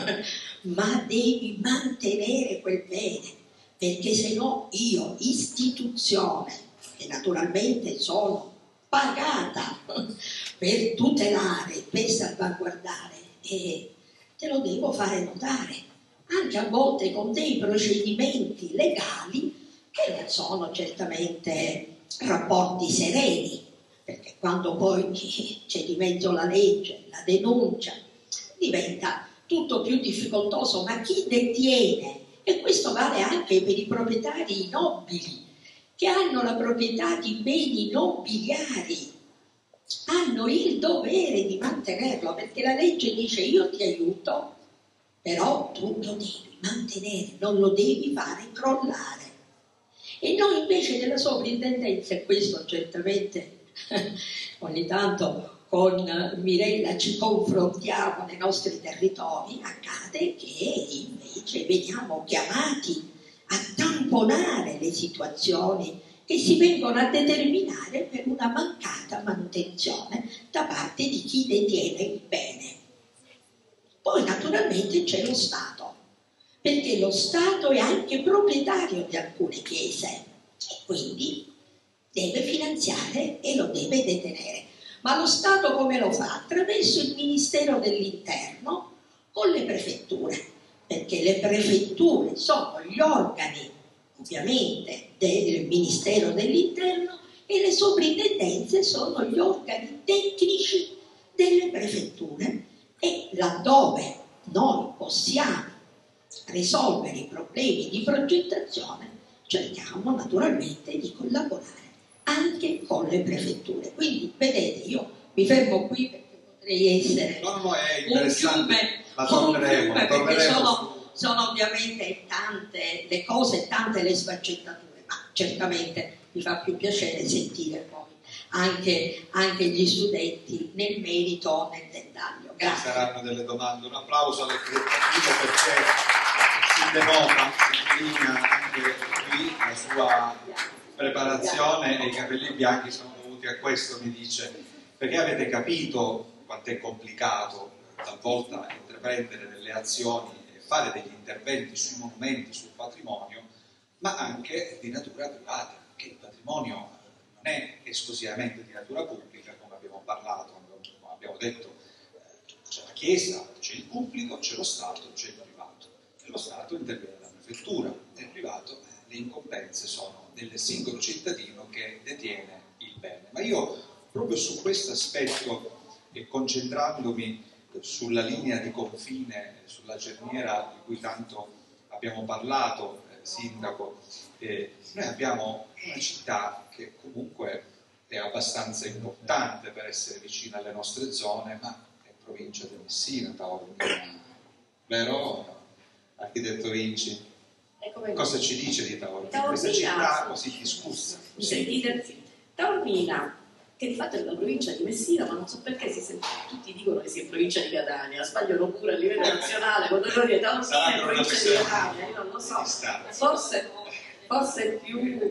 ma devi mantenere quel bene, perché se no io, istituzione, che naturalmente sono pagata per tutelare, per salvaguardare, e te lo devo fare notare, anche a volte con dei procedimenti legali che non sono certamente rapporti sereni, perché quando poi c'è di mezzo la legge, la denuncia, diventa tutto più difficoltoso. Ma chi detiene, e questo vale anche per i proprietari nobili, che hanno la proprietà di beni nobiliari, hanno il dovere di mantenerlo, perché la legge dice: io ti aiuto, però tu lo devi mantenere, non lo devi fare crollare. E noi invece della sovrintendenza, e questo certamente ogni tanto con Mirella ci confrontiamo nei nostri territori, accade che invece veniamo chiamati a tamponare le situazioni che si vengono a determinare per una mancata manutenzione da parte di chi detiene il bene. Poi naturalmente c'è lo Stato, perché lo Stato è anche proprietario di alcune chiese e quindi deve finanziare e lo deve detenere. Ma lo Stato come lo fa? Attraverso il Ministero dell'Interno con le prefetture, perché le prefetture sono gli organi ovviamente del Ministero dell'Interno e le sovrintendenze sono gli organi tecnici delle prefetture, e laddove noi possiamo risolvere i problemi di progettazione cerchiamo naturalmente di collaborare anche con le prefetture. Quindi vedete, io mi fermo qui perché potrei essere no, no, è un fiume, ma torneremo, un fiume perché torneremo sono, sono ovviamente tante le cose, tante le sfaccettature, ma certamente mi fa più piacere sentire poi anche, anche gli studenti nel merito, nel dettaglio. Grazie. Ci saranno delle domande, un applauso alle direttive perché si denota, si linea anche qui la sua preparazione e i capelli bianchi sono dovuti a questo, mi dice, perché avete capito quanto è complicato talvolta intraprendere delle azioni e fare degli interventi sui monumenti, sul patrimonio, ma anche di natura privata, perché il patrimonio non è esclusivamente di natura pubblica, come abbiamo parlato, come abbiamo detto, c'è la Chiesa, c'è il pubblico, c'è lo Stato, c'è il privato. E lo Stato interviene la prefettura, nel privato le incombenze sono del singolo cittadino che detiene il bene. Ma io proprio su questo aspetto e concentrandomi sulla linea di confine, sulla cerniera di cui tanto abbiamo parlato, eh, Sindaco, eh, noi abbiamo una città che comunque è abbastanza importante per essere vicina alle nostre zone, ma è provincia di Messina, Taormina, vero, architetto Vinci? Cosa ci dice di Taormina? Taormina Questa città così discussa. Mi sentite? Taormina, che di fatto è una provincia di Messina, ma non so perché si sente, tutti dicono che sia in provincia di Catania, sbagliano pure a livello nazionale, quando noi diciamo Taormina è in provincia di Catania, io non lo so, forse, forse è più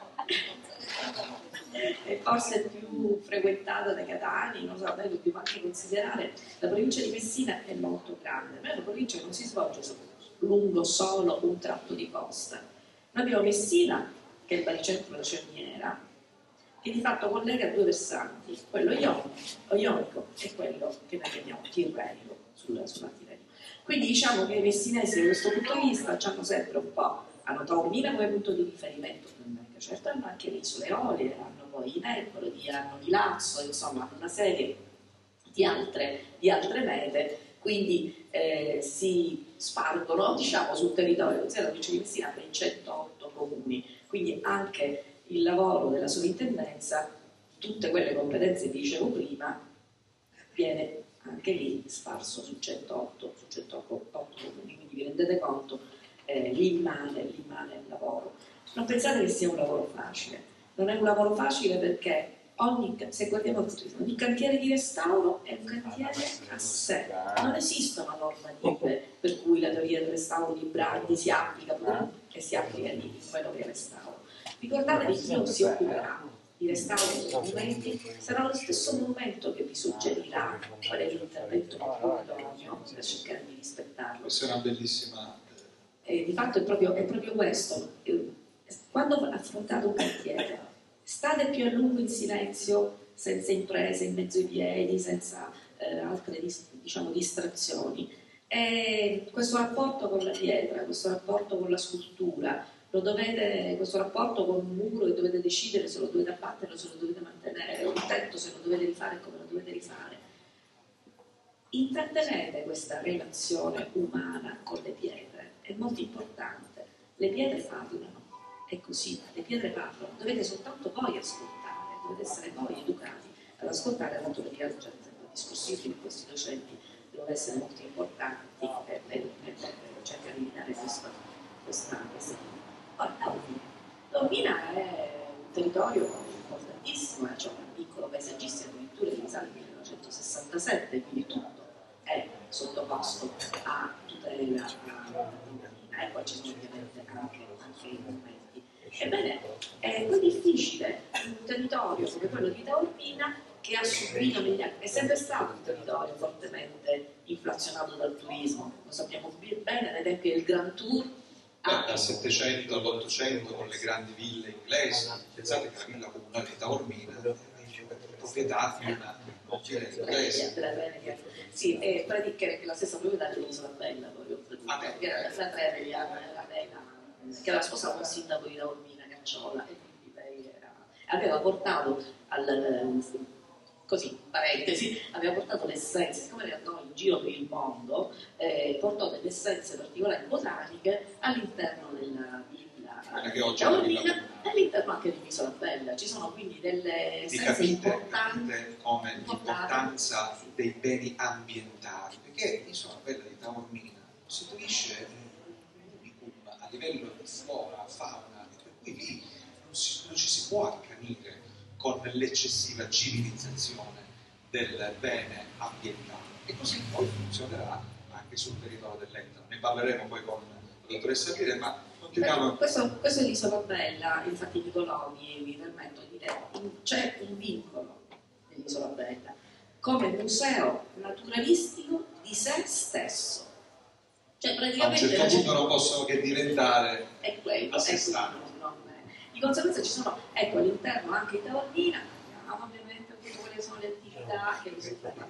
è forse più frequentata dai catani, non so, noi dobbiamo anche considerare la provincia di Messina è molto grande, ma è una provincia che non si svolge lungo solo un tratto di costa. Noi abbiamo Messina, che è il baricentro della cerniera, che di fatto collega due versanti, quello ionico e quello che noi chiamiamo tirrenico, sulla, sulla Tirrenico. Quindi diciamo che i messinesi da questo punto di vista hanno sempre un po', hanno Taormina come punto di riferimento, certo hanno anche le isole Eolie, hanno poi i Nebrodi, hanno i Lazzo, insomma hanno una serie di altre, di altre mete, quindi eh, si spargono diciamo sul territorio, la provincia di Messina ha ben centootto comuni, quindi anche il lavoro della sovrintendenza, tutte quelle competenze che dicevo prima, viene anche lì sparso su centootto, su centootto comuni, quindi vi rendete conto eh, l'immane, l'immane lavoro. Non pensate che sia un lavoro facile, non è un lavoro facile perché ogni, se guardiamo il turismo, ogni cantiere di restauro è un cantiere a sé, non esistono normative per cui la teoria del restauro di Brandi si applica e si applica di quello che è restauro. Ricordatevi che chi non si occuperà di restauro dei monumenti sarà lo stesso monumento che vi suggerirà qual è l'intervento più idoneo per cercare di rispettarlo. Questa è una bellissima... E di fatto è proprio, è proprio questo. Quando affrontate un cantiere, state più a lungo in silenzio, senza imprese, in mezzo ai piedi, senza eh, altre diciamo, distrazioni. E questo rapporto con la pietra, questo rapporto con la scultura, lo dovete, questo rapporto con un muro che dovete decidere se lo dovete abbattere o se lo dovete mantenere, un tetto se lo dovete rifare e come lo dovete rifare. Intrattenete questa relazione umana con le pietre, è molto importante. Le pietre parlano, è così, le pietre parlano, dovete soltanto voi ascoltare, dovete essere voi educati ad ascoltare, tanto perché già discorsi di questi docenti devono essere molto importanti per, per, per, per cercare di dare questa, questa, questa. Ora, Taormina. Taormina è un territorio importantissimo, c'è un piccolo paesaggistico addirittura che risale al millenovecentosessantasette, quindi tutto è sottoposto a tutela e poi ci sono ovviamente anche, anche i monumenti. Ebbene, è poi difficile un territorio come quello di Taormina che ha subito negli anni, è sempre stato un territorio fortemente inflazionato dal turismo, lo sappiamo bene, nei tempi del Grand Tour. Ah, dal Settecento all'Ottocento con le grandi ville inglesi, pensate che la villa comunale di Taormina è proprietà di una villa inglese. Sì, e praticamente la stessa proprietà dell'Isola Bella, proprio, che era la fratelli di Anna Bella, che era sposata con un sindaco di Taormina, Cacciola, e quindi lei era, aveva portato al, così, parentesi, aveva portato le essenze, siccome andò in giro per il mondo, eh, portò delle essenze particolari botaniche all'interno della villa che oggi è la villa e all'interno anche di Isola Bella. Ci sono quindi delle essenze importanti. Come l'importanza dei beni ambientali, perché Isola Bella di Taormina costituisce un unicum a livello di flora, fauna, per cui lì non, si, non ci si può accanire con l'eccessiva civilizzazione del bene ambientale, e così poi funzionerà anche sul territorio dell'Etna. Ne parleremo poi con la dottoressa Pire, ma continuiamo. Questo, questo è l'Isola Bella, infatti Nicolò mi, mi permetto di dire, c'è un vincolo dell'Isola Bella come museo naturalistico di se stesso. Cioè, praticamente a un certo punto non possono che diventare è quello, a sé stanti. Di conseguenza ci sono, ecco, all'interno anche in Taormina, abbiamo ovviamente quelle sono le attività che risultano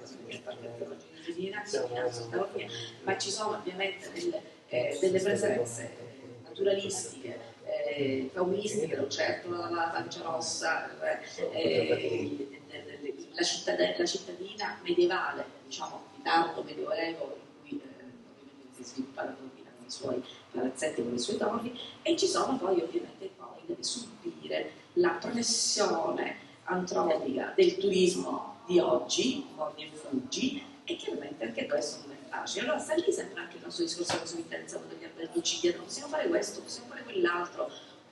ma ci sono ovviamente delle, eh, delle presenze naturalistiche, eh, faunistiche, non certo la, la lancia rossa, eh, la, cittadina, la cittadina medievale, diciamo, di tardo medioevo, in cui eh, si sviluppa la Taormina con i suoi palazzetti, con i suoi torri, e ci sono poi ovviamente poi deve subire la pressione antropica del turismo di oggi, mordi e fuggi, e chiaramente anche questo non è facile. Allora sta lì sempre anche il nostro discorso della sovrintendenza, quando gli alberghi ci chiedono possiamo fare questo, possiamo fare quell'altro,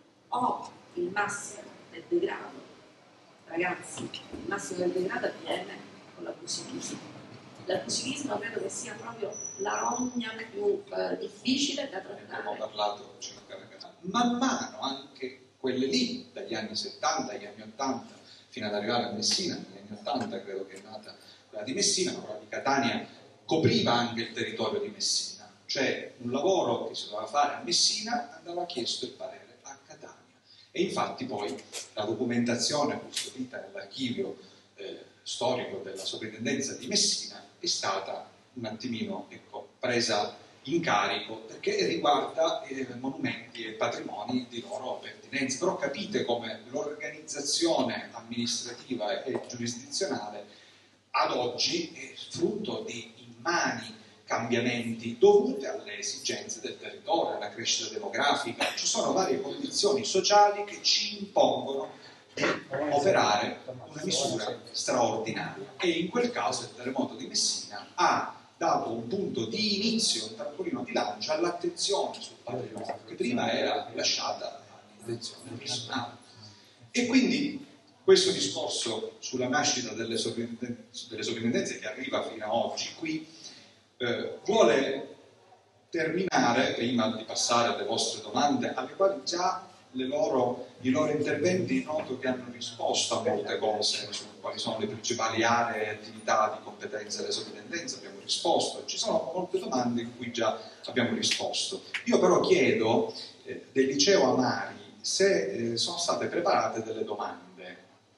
o il massimo del degrado. Ragazzi, il massimo del degrado avviene con l'abusivismo. L'abusivismo credo che sia proprio la rogna più eh, difficile da trattare. Abbiamo parlato, man mano anche quelle lì, dagli anni settanta agli anni ottanta, fino ad arrivare a Messina, negli anni ottanta credo che è nata quella di Messina, ma quella di Catania copriva anche il territorio di Messina, cioè un lavoro che si doveva fare a Messina andava chiesto il parere a Catania, e infatti poi la documentazione custodita nell'archivio eh, storico della sovrintendenza di Messina è stata un attimino, ecco, presa in carico, perché riguarda eh, monumenti e patrimoni di loro pertinenza. Però capite come l'organizzazione amministrativa e giurisdizionale ad oggi è frutto di immani cambiamenti dovuti alle esigenze del territorio, alla crescita demografica. Ci sono varie condizioni sociali che ci impongono di operare una misura straordinaria, e in quel caso il terremoto di Messina ha dato un punto di inizio, un trampolino di lancio all'attenzione sul patrimonio, che prima era lasciata all'intenzione personale. E quindi questo discorso sulla nascita delle sovrintendenze, delle sovrintendenze che arriva fino a oggi qui, eh, vuole terminare, prima di passare alle vostre domande, alle quali già le loro, i loro interventi noto che hanno risposto a molte cose, su quali sono le principali aree e attività di competenza delle sovrintendenze, abbiamo risposto. Ci sono molte domande in cui già abbiamo risposto. Io però chiedo eh, del liceo Amari se eh, sono state preparate delle domande.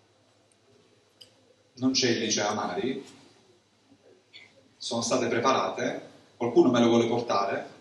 Non c'è il liceo Amari? Sono state preparate? Qualcuno me le vuole portare?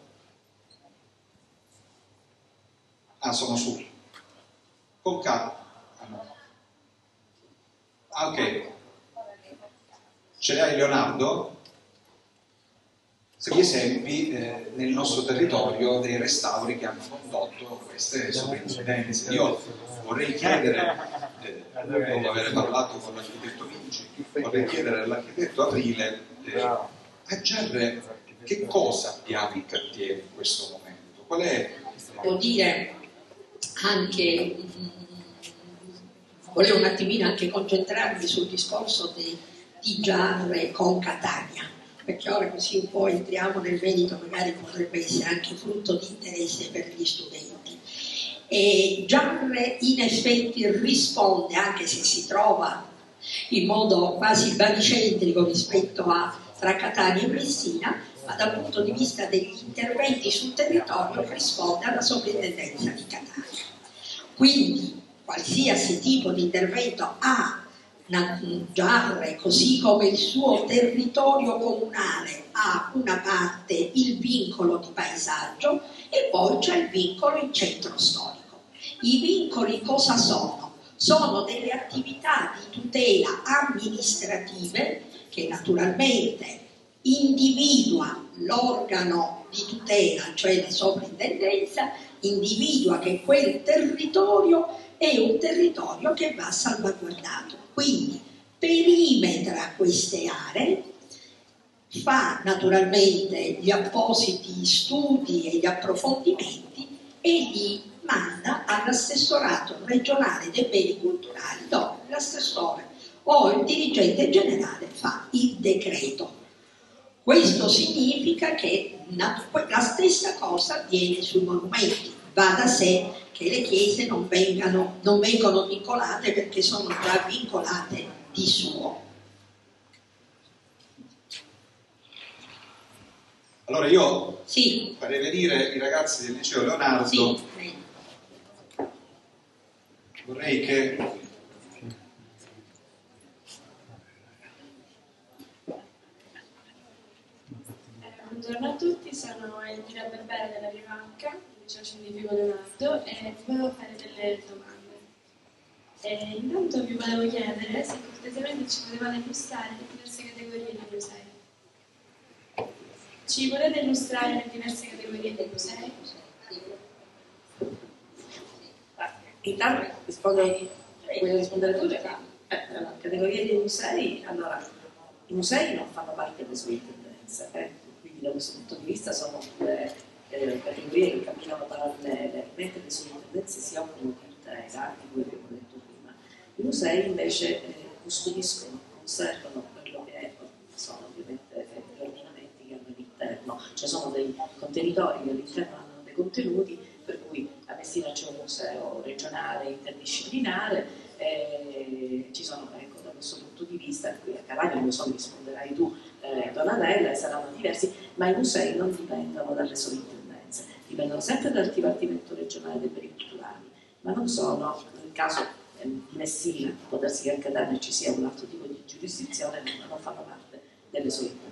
Ah, sono su. Con calma. Ah, no. Ah, ok. Ce l'hai Leonardo? Gli esempi eh, nel nostro territorio dei restauri che hanno condotto queste sovrintendenze. Io vorrei chiedere, eh, dopo aver parlato con l'architetto Vinci, vorrei chiedere all'architetto Aprile eh, a Gerre che cosa abbiamo in cantiere in questo momento. Qual è? Devo dire anche, volevo un attimino anche concentrarmi sul discorso di, di Giarre con Catania, perché ora così un po' entriamo nel merito, magari potrebbe essere anche frutto di interesse per gli studenti. E Giarre in effetti risponde, anche se si trova in modo quasi baricentrico rispetto a tra Catania e Messina, ma dal punto di vista degli interventi sul territorio risponde alla sovrintendenza di Catania. Quindi qualsiasi tipo di intervento ha Giarre, così come il suo territorio comunale, ha una parte il vincolo di paesaggio e poi c'è il vincolo in centro storico. I vincoli cosa sono? sono delle attività di tutela amministrative che naturalmente individua l'organo di tutela, cioè la sovrintendenza, individua che quel territorio è un territorio che va salvaguardato. Quindi perimetra queste aree, fa naturalmente gli appositi studi e gli approfondimenti e li manda all'assessorato regionale dei beni culturali, dove l'assessore o il dirigente generale fa il decreto. Questo significa che la stessa cosa avviene sui monumenti. Va da sé che le chiese non vengano, non vengono vincolate perché sono già vincolate di suo. Allora io sì. farei venire i ragazzi del liceo Leonardo. Sì. Vorrei che buongiorno a tutti, sono Elvira Berbera della Rivanca, del liceo scientifico Leonardo, e volevo fare delle domande. E intanto vi volevo chiedere se cortesemente ci potevate illustrare le diverse categorie di musei. Ci potete illustrare le diverse categorie di musei? Intanto rispondo, voglio rispondere tu? Eh, la categoria dei musei, allora, i musei non fanno parte delle sue intendenze, eh? Quindi da questo punto di vista sono due eh, categorie che camminano parallele, mentre le sue intendenze si occupano di tutela, di cui abbiamo detto prima. I musei invece eh, custodiscono, conservano quello che sono ovviamente gli ordinamenti che hanno all'interno, cioè sono dei contenitori che all'interno hanno dei contenuti, per cui a Messina c'è un museo regionale interdisciplinare, eh, ci sono, ecco, da questo punto di vista, qui a Catania lo so, risponderai tu, eh, Donatella, e saranno diversi, ma i musei non dipendono dalle sovrintendenze, dipendono sempre dal Dipartimento regionale dei beni culturali, ma non sono, nel caso eh, di Messina, può darsi che anche a Catania ci sia un altro tipo di giurisdizione, ma non fanno parte delle sovrintendenze.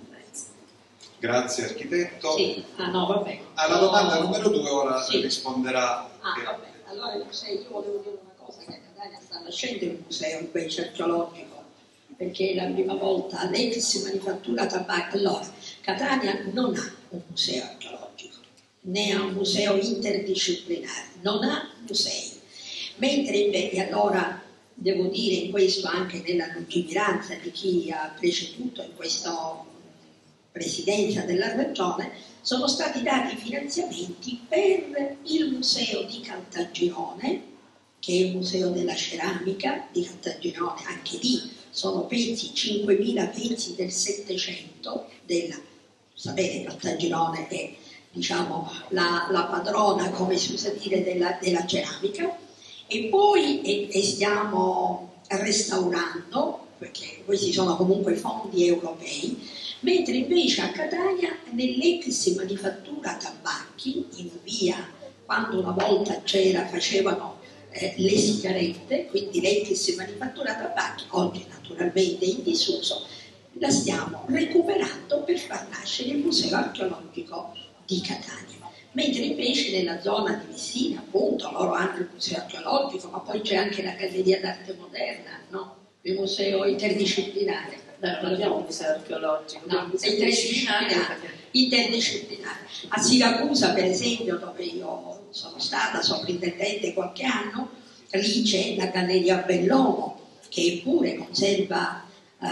Grazie architetto. Sì. Ah, no, vabbè. Alla domanda numero due ora sì. risponderà. Ah, vabbè. Allora il museo, io volevo dire una cosa, che a Catania sta nascendo il museo invece archeologico, perché è la prima volta l'ex manifattura tabacco. Allora, Catania non ha un museo archeologico, né ha un museo interdisciplinare, non ha musei. Mentre invece, allora, devo dire in questo anche nella lungimiranza di chi ha preceduto in questa presidenza della regione, sono stati dati finanziamenti per il museo di Caltagirone, che è il museo della ceramica di Caltagirone, anche lì sono pezzi, cinquemila pezzi del Settecento, della, sapete, Caltagirone è, diciamo, la, la padrona, come si usa dire, della, della ceramica, e poi e, e stiamo restaurando, perché questi sono comunque fondi europei, mentre invece a Catania, nell'ex manifattura tabacchi, in via, quando una volta c'era, facevano eh, le sigarette, quindi l'ex manifattura tabacchi, oggi naturalmente in disuso, la stiamo recuperando per far nascere il museo archeologico di Catania. Mentre invece nella zona di Messina, appunto, loro hanno il museo archeologico, ma poi c'è anche la Galleria d'Arte Moderna, no? Il museo interdisciplinare. No, non abbiamo un museo archeologico, no, interdisciplinare. interdisciplinare. A Siracusa, per esempio, dove io sono stata sovrintendente qualche anno, lì c'è la Galleria Bellomo, che pure conserva,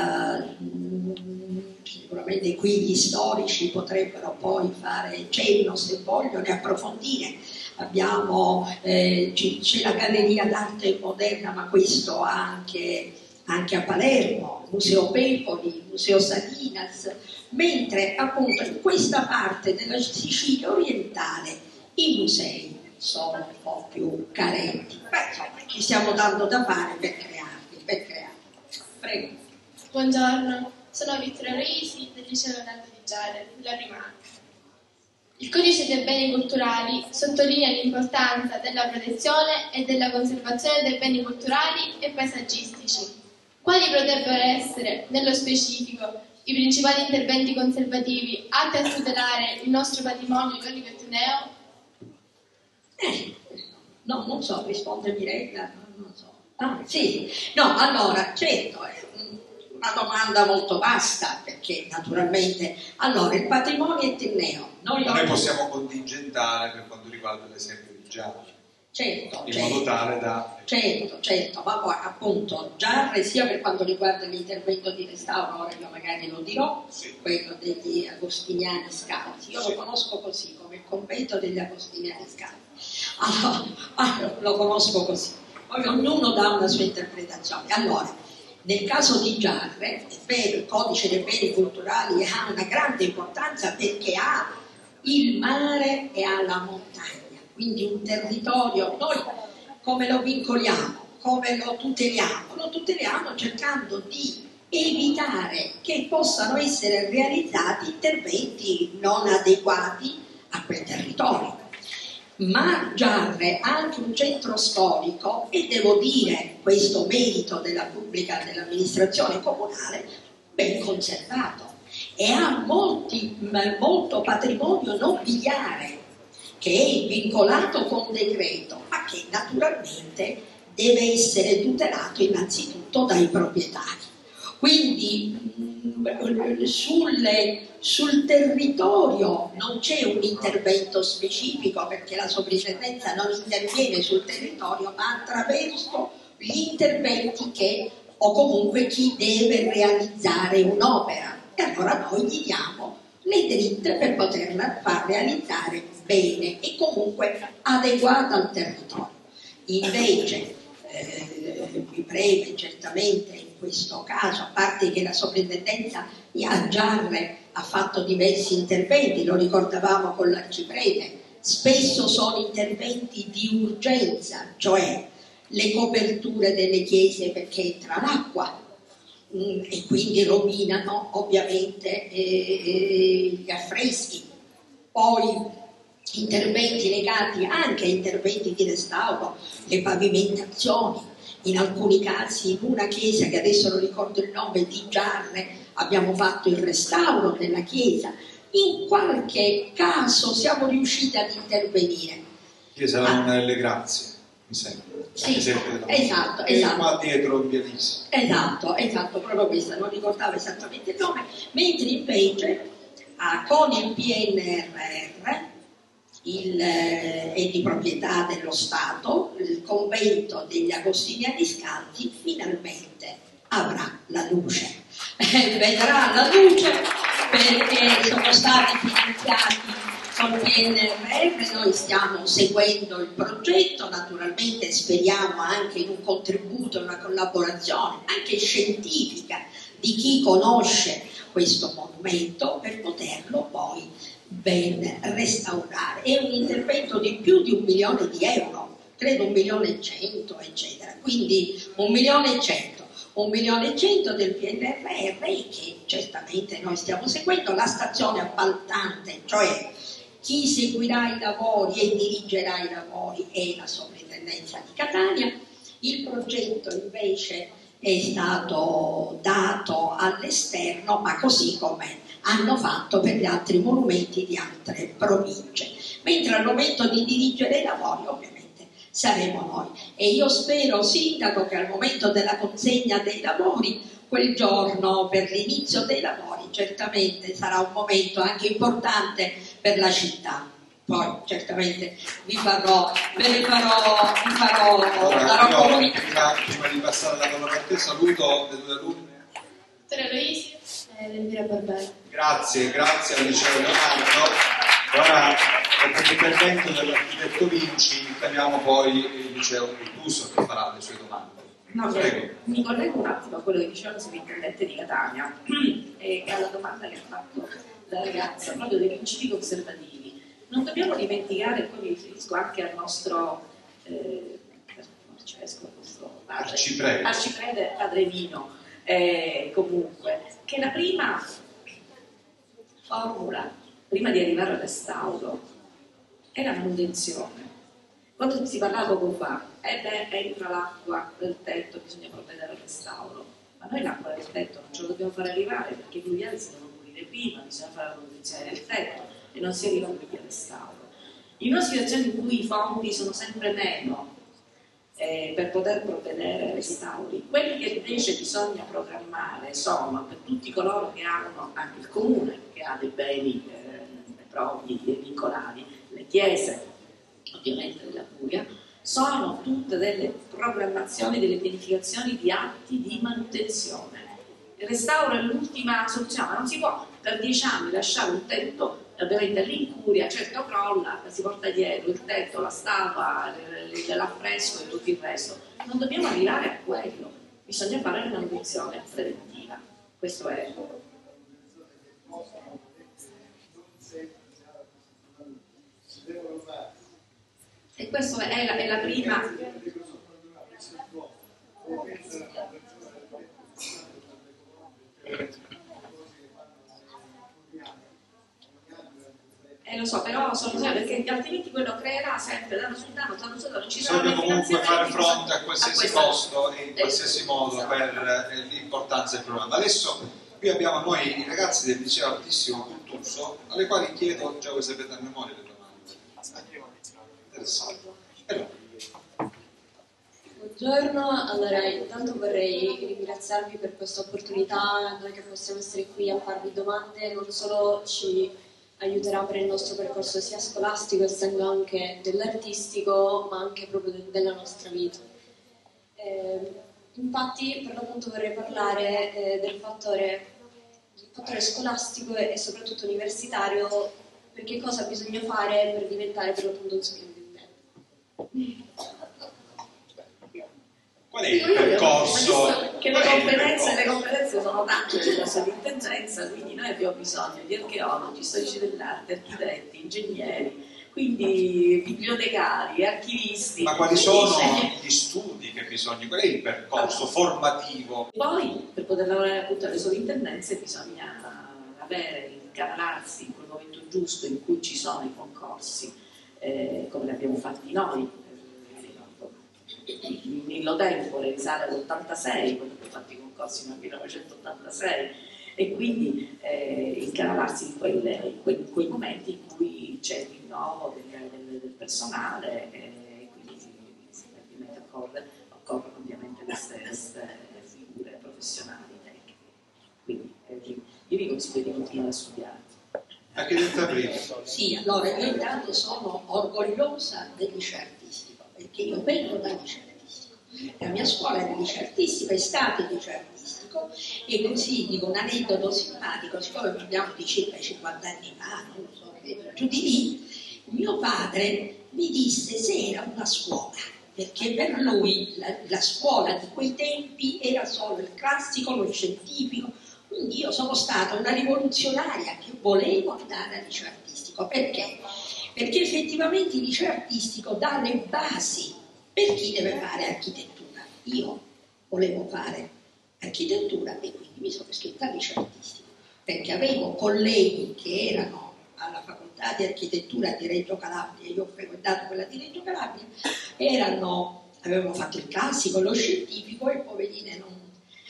eh, sicuramente qui gli storici potrebbero poi fare cenno se vogliono e approfondire. Abbiamo, eh, c'è la Galleria d'Arte Moderna, ma questo anche anche a Palermo, Museo Pepoli, Museo Salinas, mentre appunto in questa parte della Sicilia orientale i musei sono un po' più carenti. Beh, insomma, ci stiamo dando da fare per crearli, per crearli. Prego. Buongiorno, sono Vittoria Reisi del liceo Leonardo di Giare, della Rivanca. Il Codice dei beni culturali sottolinea l'importanza della protezione e della conservazione dei beni culturali e paesaggistici. Quali potrebbero essere, nello specifico, i principali interventi conservativi atti a tutelare il nostro patrimonio iconico e tuneo? Eh, no, non so, risponde Mirella, non so. No, sì, no, allora, certo, è una domanda molto vasta, perché naturalmente, allora, il patrimonio etneo, noi, noi oggi... possiamo contingentare per quanto riguarda l'esempio di Giarre, certo, in certo, modo tale da... Certo, certo, ma poi appunto Giarre sia per quanto riguarda l'intervento di restauro, ora io magari lo dirò, Sì. quello degli Agostiniani Scalzi, io Sì. lo conosco così, come il convento degli Agostiniani Scalzi, allora, allora, lo conosco così, poi ognuno dà una sua interpretazione. Allora, nel caso di Giarre, è vero, il codice dei beni culturali ha una grande importanza perché ha il mare e ha la montagna, quindi un territorio, noi come lo vincoliamo, come lo tuteliamo? Lo tuteliamo cercando di evitare che possano essere realizzati interventi non adeguati a quel territorio. Ma Giarre ha anche un centro storico e devo dire questo merito della pubblica dell'amministrazione comunale ben conservato e ha molti, molto patrimonio nobiliare che è vincolato con decreto, ma che naturalmente deve essere tutelato innanzitutto dai proprietari. Quindi mh, sulle, sul territorio non c'è un intervento specifico, perché la sovrintendenza non interviene sul territorio, ma attraverso gli interventi che, o comunque chi deve realizzare un'opera. E allora noi gli diamo le dritte per poterla far realizzare bene e comunque adeguata al territorio. Invece eh, mi preme certamente in questo caso, a parte che la sovrintendenza a Giarre ha fatto diversi interventi, lo ricordavamo con l'Arciprete, spesso sono interventi di urgenza, cioè le coperture delle chiese perché entra l'acqua mh, e quindi rovinano ovviamente eh, gli affreschi, poi interventi legati anche a interventi di restauro, le pavimentazioni. In alcuni casi, in una chiesa che adesso non ricordo il nome, di Giarre, abbiamo fatto il restauro della chiesa. In qualche caso siamo riusciti ad intervenire. Chiesa la Nonna delle Grazie, mi sembra. Sì, esempio esatto, e esatto. qua dietro in via Lisi. Esatto, esatto, proprio questa, non ricordavo esattamente il nome, mentre invece ah, con il P N R R il, eh, è di proprietà dello Stato, il convento degli Agostiniani Scalzi finalmente avrà la luce, vedrà la luce perché sono stati finanziati col P N R R, noi stiamo seguendo il progetto, naturalmente speriamo anche in un contributo, una collaborazione anche scientifica di chi conosce questo monumento per poterlo poi ben restaurare. È un intervento di più di un milione di euro, credo un milione e cento, eccetera, quindi un milione e cento. Un milione e cento del P N R R che certamente noi stiamo seguendo, la stazione appaltante, cioè chi seguirà i lavori e dirigerà i lavori è la sovrintendenza di Catania. Il progetto invece è stato dato all'esterno, ma così come hanno fatto per gli altri monumenti di altre province. Mentre al momento di dirigere i lavori ovviamente saremo noi. E io spero, Sindaco, che al momento della consegna dei lavori, quel giorno per l'inizio dei lavori, certamente sarà un momento anche importante per la città. Poi certamente vi farò, ve ne farò, vi farò, Ora, darò io, comunicazione. prima, prima di passare la parola a te, saluto le due alunne. Vittoria Loisi e Elvira Barbera. Grazie, grazie al Liceo Leonardo. Ora, dopo l'intervento dell'architetto Vinci, chiamiamo poi il Liceo Cultuso che farà le sue domande. No, Prego. mi collego un attimo a quello che diceva la sovrintendente di Catania e alla domanda che ha fatto la ragazza proprio dei principi conservativi. Non dobbiamo dimenticare, e poi mi riferisco anche al nostro eh, Francesco, nostro padre, Arciprete. Arciprete Padre Nino, eh, comunque, che la prima formula, prima di arrivare al restauro, è la manutenzione. Quando si parlava poco fa, eh beh, entra l'acqua del tetto, bisogna provvedere al restauro. Ma noi l'acqua del tetto non ce la dobbiamo fare arrivare perché i fluviali si devono pulire prima, bisogna fare la manutenzione del tetto e non si arriva quindi al restauro. In una situazione in cui i fondi sono sempre meno, eh, per poter provvedere ai restauri. Quelli che invece bisogna programmare sono per tutti coloro che hanno, anche il comune che ha dei beni eh, propri e vincolati, le chiese ovviamente della Puglia, sono tutte delle programmazioni, delle pianificazioni di atti di manutenzione. Il restauro è l'ultima soluzione, ma non si può per dieci anni lasciare un tetto ovviamente all'incuria, certo crolla, si porta dietro il tetto, la statua, l'affresco e tutto il resto. Non dobbiamo arrivare a quello, bisogna fare una manutenzione preventiva. Questo è. E questa è la, è la prima. Eh, lo so, però sono perché altrimenti quello creerà sempre danno sul danno, danno sul danno, non ci sono. Bisogna comunque fare fronte a qualsiasi a costo e in qualsiasi modo esatto. per eh, l'importanza del programma. Adesso qui abbiamo noi i ragazzi del liceo artistico Culturso, alle quali chiedo, già voi sapete a memoria le domande. Interessante. Allora. Buongiorno, allora intanto vorrei ringraziarvi per questa opportunità, noi che possiamo essere qui a farvi domande, non solo ci aiuterà per il nostro percorso sia scolastico, essendo anche dell'artistico, ma anche proprio de- della nostra vita. Eh, infatti, per l'appunto vorrei parlare eh, del fattore, del fattore scolastico e, e soprattutto universitario, per che cosa bisogna fare per diventare per l'appunto un sovrintendente. Qual è il percorso? Che le competenze, le competenze sono tante della sovrintendenza, quindi noi abbiamo bisogno di archeologi, storici dell'arte, architetti, ingegneri, quindi bibliotecari, archivisti. Ma quali sono gli studi che bisogna? Qual è il percorso formativo? Poi, per poter lavorare appunto alle sovrintendenze, bisogna avere, incanalarsi in quel momento giusto in cui ci sono i concorsi, eh, come li abbiamo fatti noi. Il Millo Tempore risale all'ottantasei, quando abbiamo fatto i concorsi nel millenovecentottantasei, e quindi eh, incanalarsi in, quelle, in, quei, in quei momenti in cui c'è il rinnovo del, del, del personale e quindi ovviamente occorre, occorrono ovviamente queste, queste figure professionali tecniche. Quindi eh, io vi consiglio di continuare a studiare. Anche detta prima. Sì, allora io intanto sono orgogliosa del liceo artistico, perché io vengo dal liceo artistico. La mia scuola era il liceo artistico, è stato il liceo artistico, e così dico un aneddoto simpatico, siccome parliamo di circa cinquanta anni fa, non lo so, giù di lì, mio padre mi disse se era una scuola, perché per lui la, la scuola di quei tempi era solo il classico, lo scientifico. Quindi io sono stata una rivoluzionaria che volevo andare al liceo artistico. Perché? Perché effettivamente il liceo artistico dà le basi per chi deve fare architettura. Io volevo fare architettura e quindi mi sono iscritta al liceo artistico, perché avevo colleghi che erano alla facoltà di architettura di Reggio Calabria, io ho frequentato quella di Reggio Calabria, erano, avevano fatto il classico, lo scientifico, e poverine non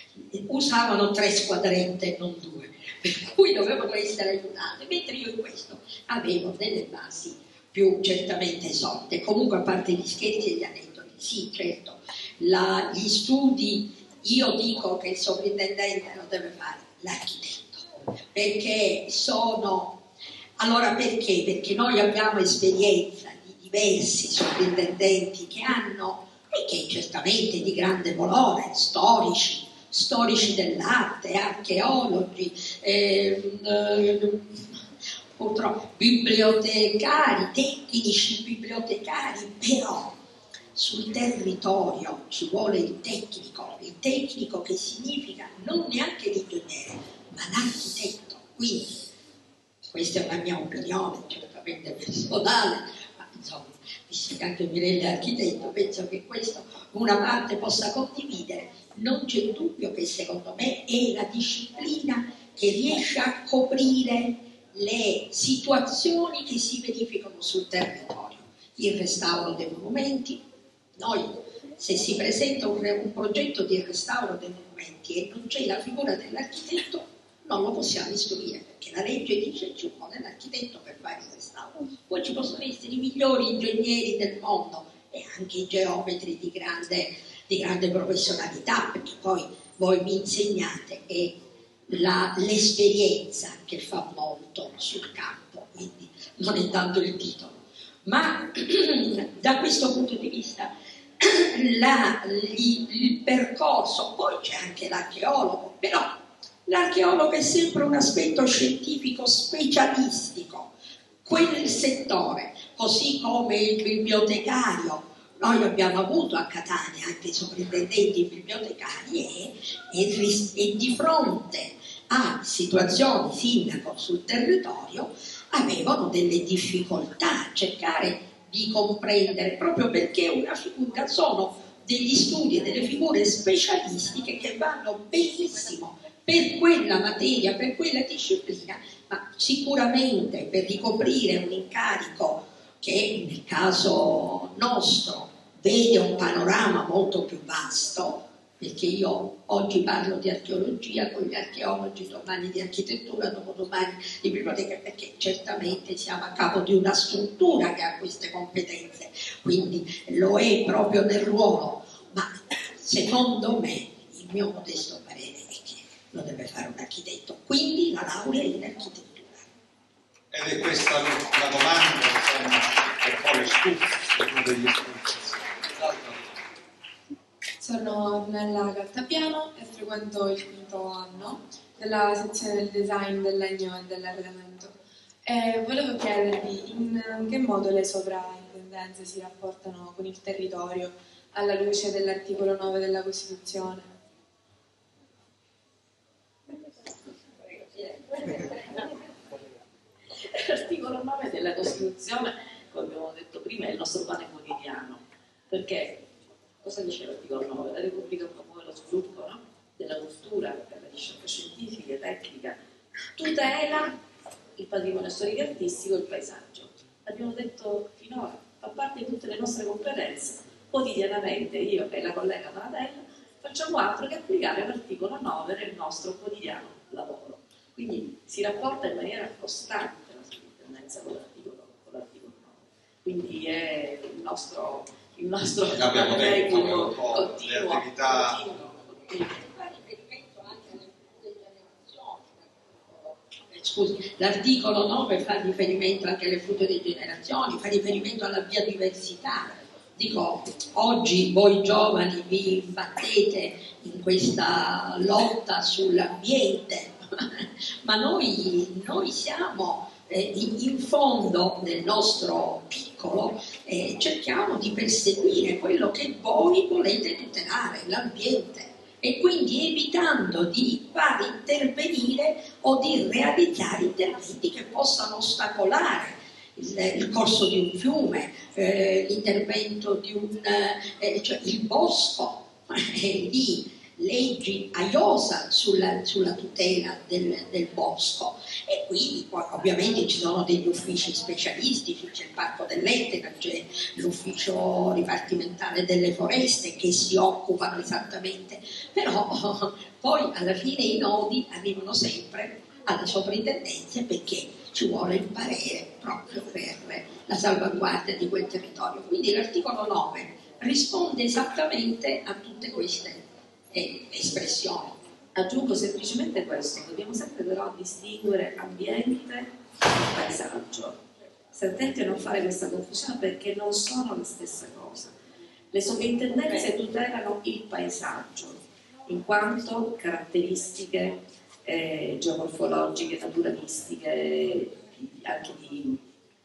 usavano tre squadrette, non due, per cui dovevano essere aiutate, mentre io in questo avevo delle basi più certamente solide. Comunque, a parte gli scherzi e gli aneddoti, sì, certo, la, gli studi, io dico che il sovrintendente lo deve fare l'architetto, perché sono... Allora perché? Perché noi abbiamo esperienza di diversi sovrintendenti che hanno, e che certamente di grande valore, storici, storici dell'arte, archeologi, eh, eh, purtroppo bibliotecari, tecnici bibliotecari, però sul territorio ci vuole il tecnico, il tecnico che significa non neanche l'ingegnere, ma l'architetto. Quindi, questa è una mia opinione, certamente personale, ma insomma, visto che anche Mirella è architetto, penso che questo una parte possa condividere. Non c'è dubbio che secondo me è la disciplina che riesce a coprire le situazioni che si verificano sul territorio. Il restauro dei monumenti, noi se si presenta un, un progetto di restauro dei monumenti e non c'è la figura dell'architetto, non lo possiamo istruire, perché la legge dice che ci vuole l'architetto per fare il restauro. Poi ci possono essere i migliori ingegneri del mondo, e anche geometri di grande, di grande professionalità, perché poi voi mi insegnate è la, l'esperienza che fa molto sul campo, quindi non è tanto il titolo. Ma da questo punto di vista la, il, il percorso, poi c'è anche l'archeologo, però l'archeologo è sempre un aspetto scientifico specialistico, quel settore, così come il bibliotecario. Noi abbiamo avuto a Catania anche i sovrintendenti bibliotecari e, e, e di fronte a situazioni sindaco sul territorio avevano delle difficoltà a cercare di comprendere, proprio perché una figura, sono degli studi e delle figure specialistiche che vanno benissimo per quella materia, per quella disciplina, ma sicuramente per ricoprire un incarico che nel caso nostro vede un panorama molto più vasto, perché io oggi parlo di archeologia con gli archeologi, domani di architettura, dopodomani di biblioteca, perché certamente siamo a capo di una struttura che ha queste competenze, quindi lo è proprio nel ruolo, ma secondo me, il mio modesto parere è che lo deve fare un architetto, quindi la laurea in architettura. Ed è questa la domanda, insomma, che poi stufa, uno degli studi. Sono Ornella Cartapiano e frequento il quinto anno della sezione del design del legno e dell'arredamento. E volevo chiedervi in che modo le sovrintendenze si rapportano con il territorio alla luce dell'articolo nove della Costituzione. L'articolo nove della Costituzione, come abbiamo detto prima, è il nostro pane quotidiano, perché cosa dice l'articolo nove? La Repubblica promuove lo sviluppo, no? Della cultura, della ricerca scientifica e tecnica, tutela il patrimonio storico e artistico e il paesaggio. L'abbiamo detto finora, fa parte di tutte le nostre competenze. Quotidianamente io e la collega Donatella facciamo altro che applicare l'articolo nove nel nostro quotidiano lavoro. Quindi si rapporta in maniera costante la sovrintendenza con l'articolo nove. Quindi è il nostro... il nostro abbiamo detto che un po' continuo, le attività continuo, continuo. Scusi, l'articolo nove fa riferimento anche alle future generazioni, fa riferimento alla biodiversità. Dico, oggi voi giovani vi battete in questa lotta sull'ambiente, ma noi, noi siamo eh, in fondo nel nostro piccolo, eh, cerchiamo di perseguire quello che voi volete tutelare, l'ambiente, e quindi evitando di far intervenire o di realizzare interventi che possano ostacolare il, il corso di un fiume, eh, l'intervento di un, eh, cioè il bosco, eh, di leggi a iosa sulla, sulla tutela del, del bosco. E quindi poi ovviamente ci sono degli uffici specialistici, c'è il Parco dell'Etna, c'è l'ufficio dipartimentale delle foreste che si occupano esattamente, però poi alla fine i nodi arrivano sempre alle sovrintendenze perché ci vuole il parere proprio per la salvaguardia di quel territorio. Quindi l'articolo nove risponde esattamente a tutte queste eh, espressioni. Aggiungo semplicemente questo, dobbiamo sempre però distinguere ambiente e paesaggio. State attenti a non fare questa confusione perché non sono la stessa cosa. Le sovrintendenze tutelano il paesaggio, in quanto caratteristiche eh, geomorfologiche, naturalistiche, anche di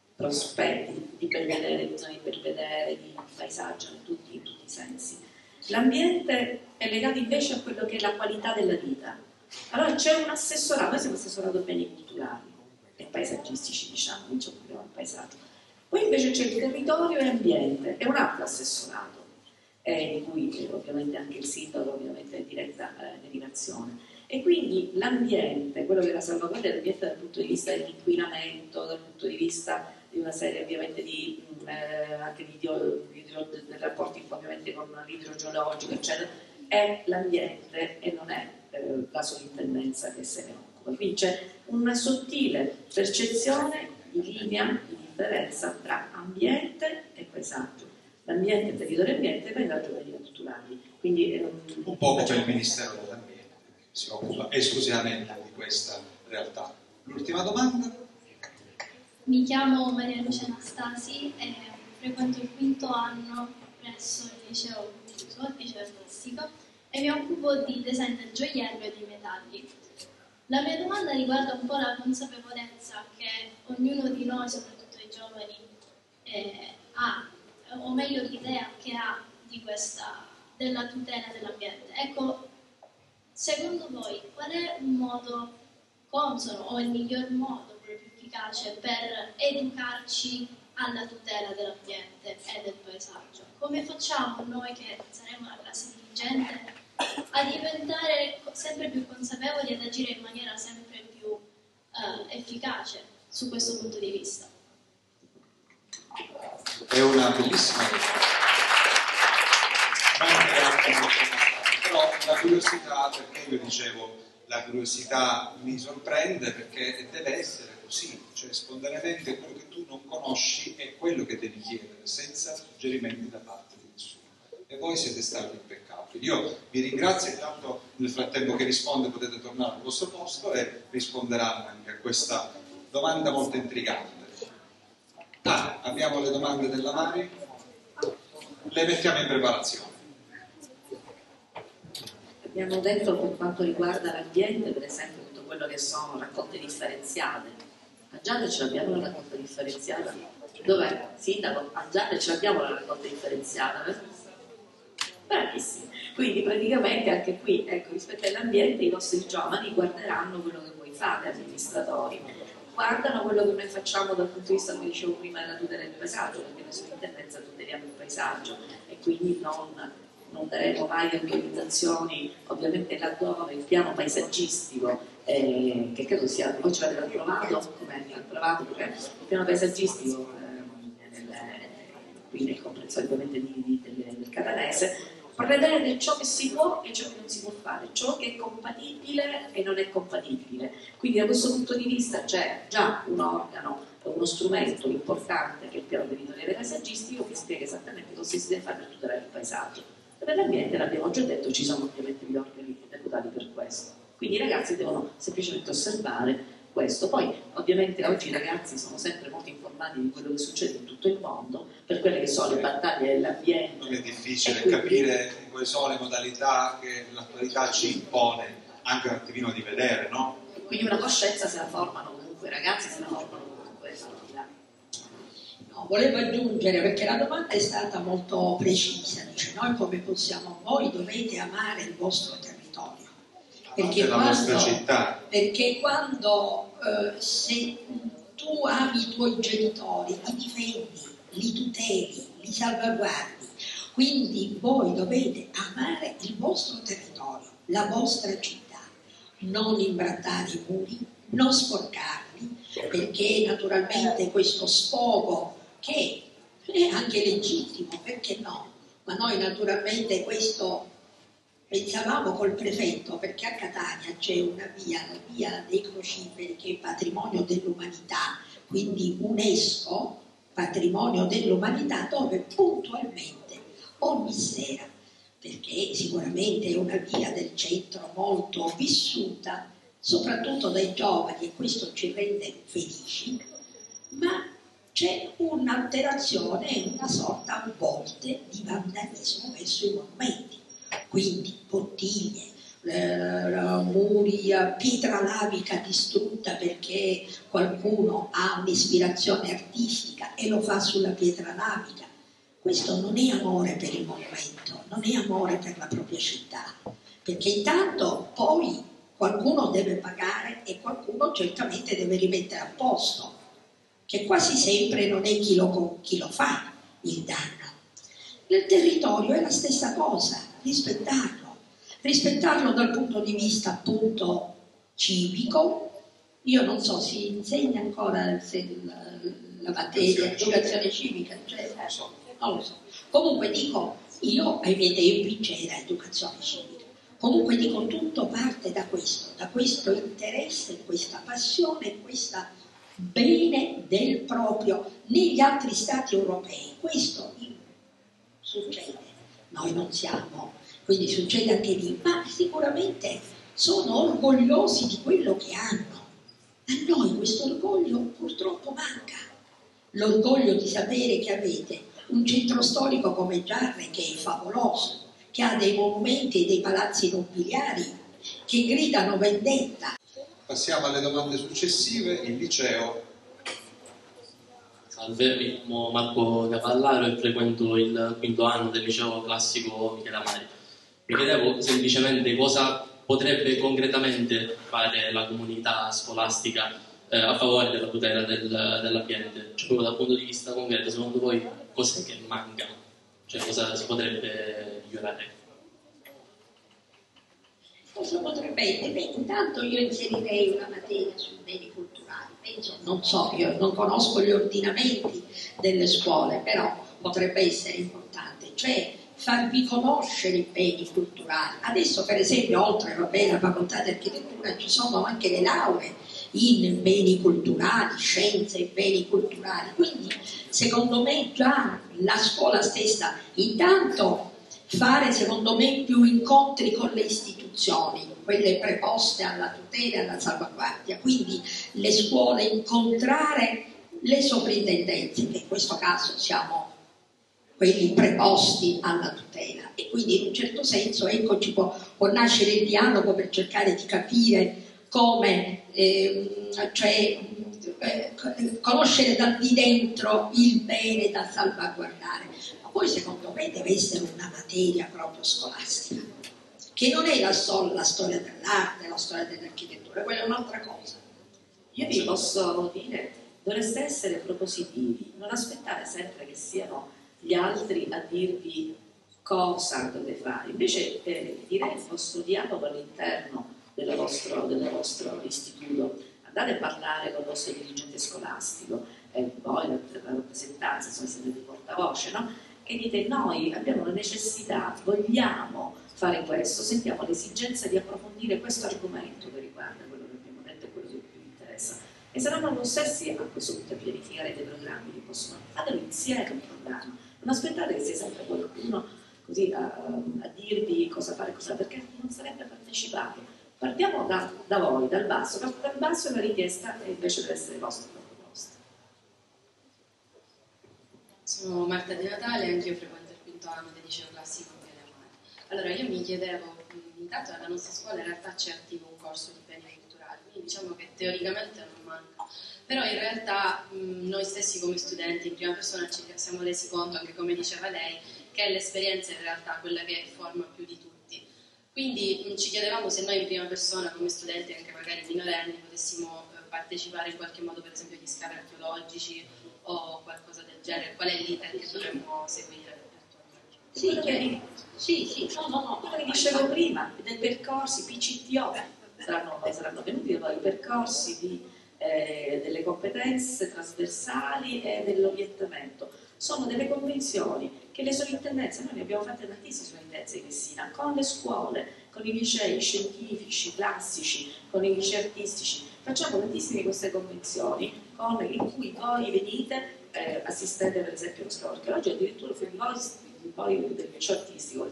prospetti, di belvedere, di zone di belvedere, di paesaggio in tutti, in tutti i sensi. L'ambiente è legato invece a quello che è la qualità della vita. Allora c'è un assessorato, noi siamo assessorato a beni culturali e paesaggistici, diciamo, non ci occupiamo del paesaggio. Poi invece c'è il territorio e ambiente, è un altro assessorato, eh, di cui eh, ovviamente anche il sindaco ovviamente è diretta eh, derivazione. E quindi l'ambiente, quello che è la salvaguardia dell'ambiente dal punto di vista dell'inquinamento, dal punto di vista di una serie ovviamente di, eh, anche di, di, di, di rapporti ovviamente con l'idrogeologico, eccetera, è l'ambiente e non è eh, la sovrintendenza che se ne occupa. Quindi c'è una sottile percezione di linea di differenza tra ambiente e paesaggio. l'ambiente, il territorio ambiente, paesaggio e beni culturali. Quindi è un, un po' come il Ministero dell'Ambiente, che si occupa esclusivamente di questa realtà. L'ultima domanda? Mi chiamo Maria Lucia Anastasi e frequento il quinto anno presso il liceo Chiuso, il liceo classico, e mi occupo di design del gioiello e dei metalli. La mia domanda riguarda un po' la consapevolezza che ognuno di noi, soprattutto i giovani, eh, ha, o meglio l'idea che ha di questa, della tutela dell'ambiente. Ecco, secondo voi qual è un modo consono o il miglior modo, quello più efficace, per educarci alla tutela dell'ambiente e del paesaggio? Come facciamo noi che saremo la classe dirigente a diventare sempre più consapevoli e ad agire in maniera sempre più uh, efficace su questo punto di vista? È una bellissima domanda, però la curiosità, perché io dicevo, la curiosità mi sorprende perché deve essere così, cioè spontaneamente quello che tu non conosci è quello che devi chiedere, senza suggerimenti da parte di nessuno. E voi siete stati impeccabili. Io vi ringrazio, intanto nel frattempo che risponde potete tornare al vostro posto e risponderanno anche a questa domanda molto intrigante. Ah, abbiamo le domande della Mari? Le mettiamo in preparazione. Abbiamo detto per quanto riguarda l'ambiente, per esempio, tutto quello che sono raccolte differenziate. A Giade ce l'abbiamo la raccolta differenziata? Dov'è? Sindaco, a Giade ce l'abbiamo la raccolta differenziata? Bravissimi. Quindi praticamente anche qui, ecco, rispetto all'ambiente, i nostri giovani guarderanno quello che voi fate, amministratori. Guardano quello che noi facciamo dal punto di vista, come dicevo prima, della tutela del paesaggio, perché noi sovrintendenza tuteliamo il paesaggio e quindi non... non daremo mai organizzazioni, ovviamente laddove il piano paesaggistico, eh, che credo sia, voi ce l'avete approvato, come approvato, perché il piano paesaggistico, eh, nel, qui nel comprensorio ovviamente di, di, del, del Catanese, prevede ciò che si può e ciò che non si può fare, ciò che è compatibile e non è compatibile. Quindi da questo punto di vista c'è già un organo, uno strumento importante che è il piano territoriale paesaggistico che spiega esattamente cosa si deve fare per tutelare il paesaggio. Per l'ambiente, l'abbiamo già detto, ci sono ovviamente gli organi deputati per questo. Quindi i ragazzi devono semplicemente osservare questo. Poi ovviamente oggi i ragazzi sono sempre molto informati di quello che succede in tutto il mondo, per quelle che sono le battaglie dell'ambiente. Non è difficile quindi... capire quali sono le modalità che l'attualità ci impone, anche un attimino di vedere, no? E quindi una coscienza se la formano comunque i ragazzi, se la formano comunque le famiglie. No, volevo aggiungere, perché la domanda è stata molto precisa, dice noi come possiamo, voi dovete amare il vostro territorio, perché la quando, vostra città. Perché quando eh, se tu ami i tuoi genitori, li difendi, li tuteli, li salvaguardi, quindi voi dovete amare il vostro territorio, la vostra città, non imbrattare i muri, non sporcarli, perché naturalmente questo sfogo che è anche legittimo, perché no? Ma noi naturalmente questo pensavamo col prefetto, perché a Catania c'è una via, la via dei Crociferi, che è patrimonio dell'umanità, quindi UNESCO, patrimonio dell'umanità, dove puntualmente ogni sera, perché sicuramente è una via del centro molto vissuta, soprattutto dai giovani, e questo ci rende felici, ma c'è un'alterazione, una sorta a volte di vandalismo verso i monumenti, quindi bottiglie, eh, muri, pietra lavica distrutta perché qualcuno ha un'ispirazione artistica e lo fa sulla pietra lavica. Questo non è amore per il monumento, non è amore per la propria città, perché intanto poi qualcuno deve pagare e qualcuno certamente deve rimettere a posto, che quasi sempre non è chi lo, chi lo fa il danno. Nel territorio è la stessa cosa, rispettarlo, rispettarlo dal punto di vista appunto civico. Io non so, si insegna ancora se la, la materia educazione civica, cioè, non lo so. Comunque dico, io ai miei tempi c'era educazione civica. Comunque dico, tutto parte da questo, da questo interesse, questa passione, questo bene del proprio negli altri stati europei. Questo succede, noi non siamo, quindi succede anche lì, ma sicuramente sono orgogliosi di quello che hanno. A noi questo orgoglio purtroppo manca, l'orgoglio di sapere che avete un centro storico come Giarre che è favoloso, che ha dei monumenti e dei palazzi nobiliari che gridano vendetta. Passiamo alle domande successive. Il liceo. Salve, mi chiamo Marco Cavallaro e frequento il quinto anno del liceo classico Michele Amari. Mi chiedevo semplicemente cosa potrebbe concretamente fare la comunità scolastica eh, a favore della tutela del, dell'ambiente, cioè proprio dal punto di vista concreto, secondo voi cos'è che manca? Cioè cosa si potrebbe migliorare? Cosa potrebbe essere? Beh, intanto io inserirei una materia sui beni culturali. Penso, non so, io non conosco gli ordinamenti delle scuole, però potrebbe essere importante, cioè farvi conoscere i beni culturali. Adesso, per esempio, oltre vabbè, alla facoltà di architettura, ci sono anche le lauree in beni culturali, scienze e beni culturali. Quindi, secondo me, già la scuola stessa, intanto fare, secondo me, più incontri con le istituzioni, quelle preposte alla tutela e alla salvaguardia, quindi le scuole incontrare le soprintendenze, che in questo caso siamo quelli preposti alla tutela, e quindi in un certo senso ecco ci può, può nascere il dialogo per cercare di capire come, eh, cioè eh, conoscere da di dentro il bene da salvaguardare. Ma poi secondo me deve essere una materia proprio scolastica, che non è la, sol- la storia dell'arte, la storia dell'architettura, quella è un'altra cosa. Io vi posso dire, dovreste essere propositivi, non aspettare sempre che siano gli altri a dirvi cosa dovete fare, invece eh, dire il vostro dialogo all'interno del vostro, del vostro istituto, andate a parlare con il vostro dirigente scolastico e poi la, la rappresentanza, insomma siete di portavoce, no? E dite noi abbiamo la necessità, vogliamo fare questo, sentiamo l'esigenza di approfondire questo argomento che riguarda quello che abbiamo detto e quello che più interessa. E saranno loro stessi a questo punto a pianificare dei programmi che possono fare. Fatelo insieme un programma, non aspettate che sia sempre qualcuno così a, a dirvi cosa fare, cosa, perché non sarebbe partecipato. Partiamo da, da voi, dal basso, perché dal basso è una richiesta e invece deve essere vostra proposta. Sono Marta Di Natale e anch'io frequento il quinto anno del liceo classico Michele Amari. Allora io mi chiedevo, intanto nella nostra scuola in realtà c'è attivo un corso di beni culturali, quindi diciamo che teoricamente non manca, però in realtà mh, noi stessi come studenti in prima persona ci siamo resi conto, anche come diceva lei, che l'esperienza è in realtà quella che forma più di tutti. Quindi mh, ci chiedevamo se noi in prima persona come studenti, anche magari minorenni, potessimo eh, partecipare in qualche modo per esempio agli scavi archeologici o qualcosa del genere, qual è l'iter che dovremmo seguire? Sì, che, sì, sì, no, no, no, quello che dicevo prima, dei percorsi P C T O, saranno, saranno venuti poi i percorsi di, eh, delle competenze trasversali e dell'orientamento. Sono delle convenzioni che le sovrintendenze, noi ne abbiamo fatte tantissime sovrintendenze di Messina, con le scuole, con i licei scientifici, classici, con i licei artistici, facciamo tantissime di queste convenzioni con, in cui voi venite, eh, assistete per esempio allo scavo archeologico, addirittura voi poi del liceo artistico,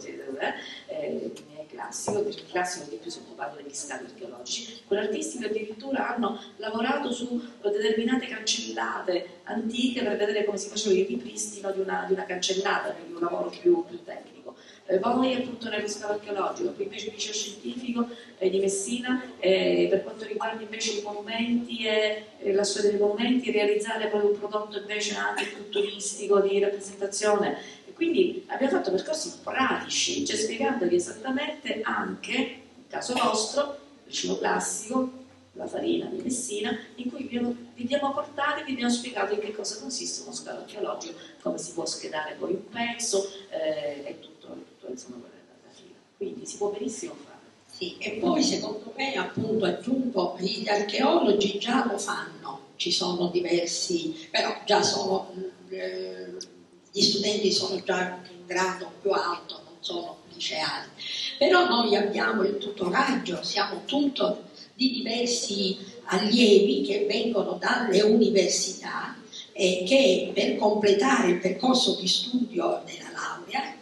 eh, classico, il classico di più si è occupato degli scavi archeologici, quello artistico addirittura hanno lavorato su determinate cancellate antiche per vedere come si faceva il ripristino di una, di una cancellata, quindi un lavoro più, più tecnico. Eh, voi appunto nello scavo archeologico, qui invece il liceo scientifico eh, di Messina, eh, per quanto riguarda invece i monumenti e, e la storia dei monumenti, realizzare poi un prodotto invece anche più turistico di rappresentazione. Quindi abbiamo fatto percorsi pratici, cioè spiegandovi esattamente anche, nel caso vostro, il liceo classico, la Farina di Messina, in cui vi abbiamo, vi abbiamo portati, vi abbiamo spiegato in che cosa consiste uno scavo archeologico, come si può schedare poi un pezzo eh, e tutto, tutto insomma, la fila. Quindi si può benissimo fare. Sì, e poi secondo me, appunto, aggiungo, gli archeologi già lo fanno, ci sono diversi, però già sono... Eh, gli studenti sono già in grado più alto, non sono liceali, però noi abbiamo il tutoraggio, siamo tutor di diversi allievi che vengono dalle università e che per completare il percorso di studio della laurea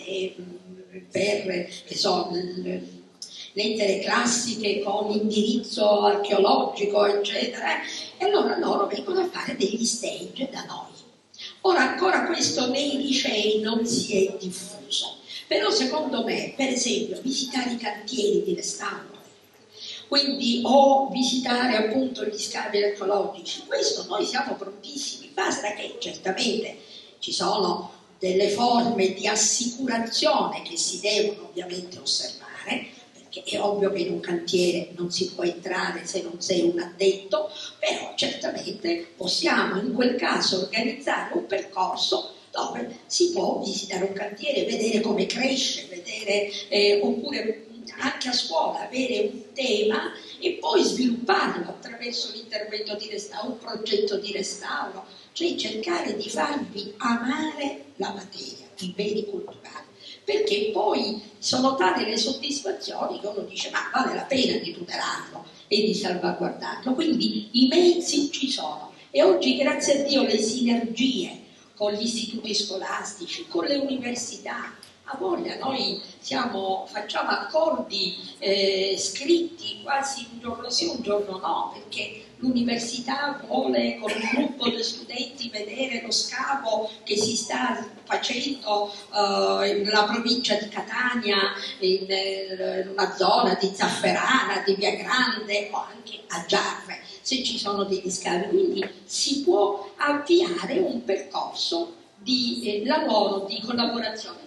base per, che so, lettere classiche con indirizzo archeologico, eccetera, e allora loro vengono a fare degli stage da noi. Ora, ancora questo nei licei non si è diffuso, però secondo me, per esempio, visitare i cantieri di restauro, quindi o visitare appunto gli scavi archeologici, questo noi siamo prontissimi, basta che certamente ci sono delle forme di assicurazione che si devono ovviamente osservare, perché è ovvio che in un cantiere non si può entrare se non sei un addetto, però certamente possiamo in quel caso organizzare un percorso dove si può visitare un cantiere, vedere come cresce, vedere eh, oppure anche a scuola avere un tema e poi svilupparlo attraverso l'intervento di restauro, un progetto di restauro, cioè cercare di farvi amare la materia, i beni culturali, perché poi sono tante le soddisfazioni che uno dice ma vale la pena di tutelarlo e di salvaguardarlo, quindi i mezzi ci sono e oggi grazie a Dio le sinergie con gli istituti scolastici, con le università, a voglia, noi siamo, facciamo accordi eh, scritti quasi un giorno sì, un giorno no, perché l'università vuole con un gruppo di studenti vedere lo scavo che si sta facendo eh, nella provincia di Catania, in, in una zona di Zafferana, di Via Grande o anche a Giarre, se ci sono degli scavi. Quindi si può avviare un percorso di eh, lavoro, di collaborazione.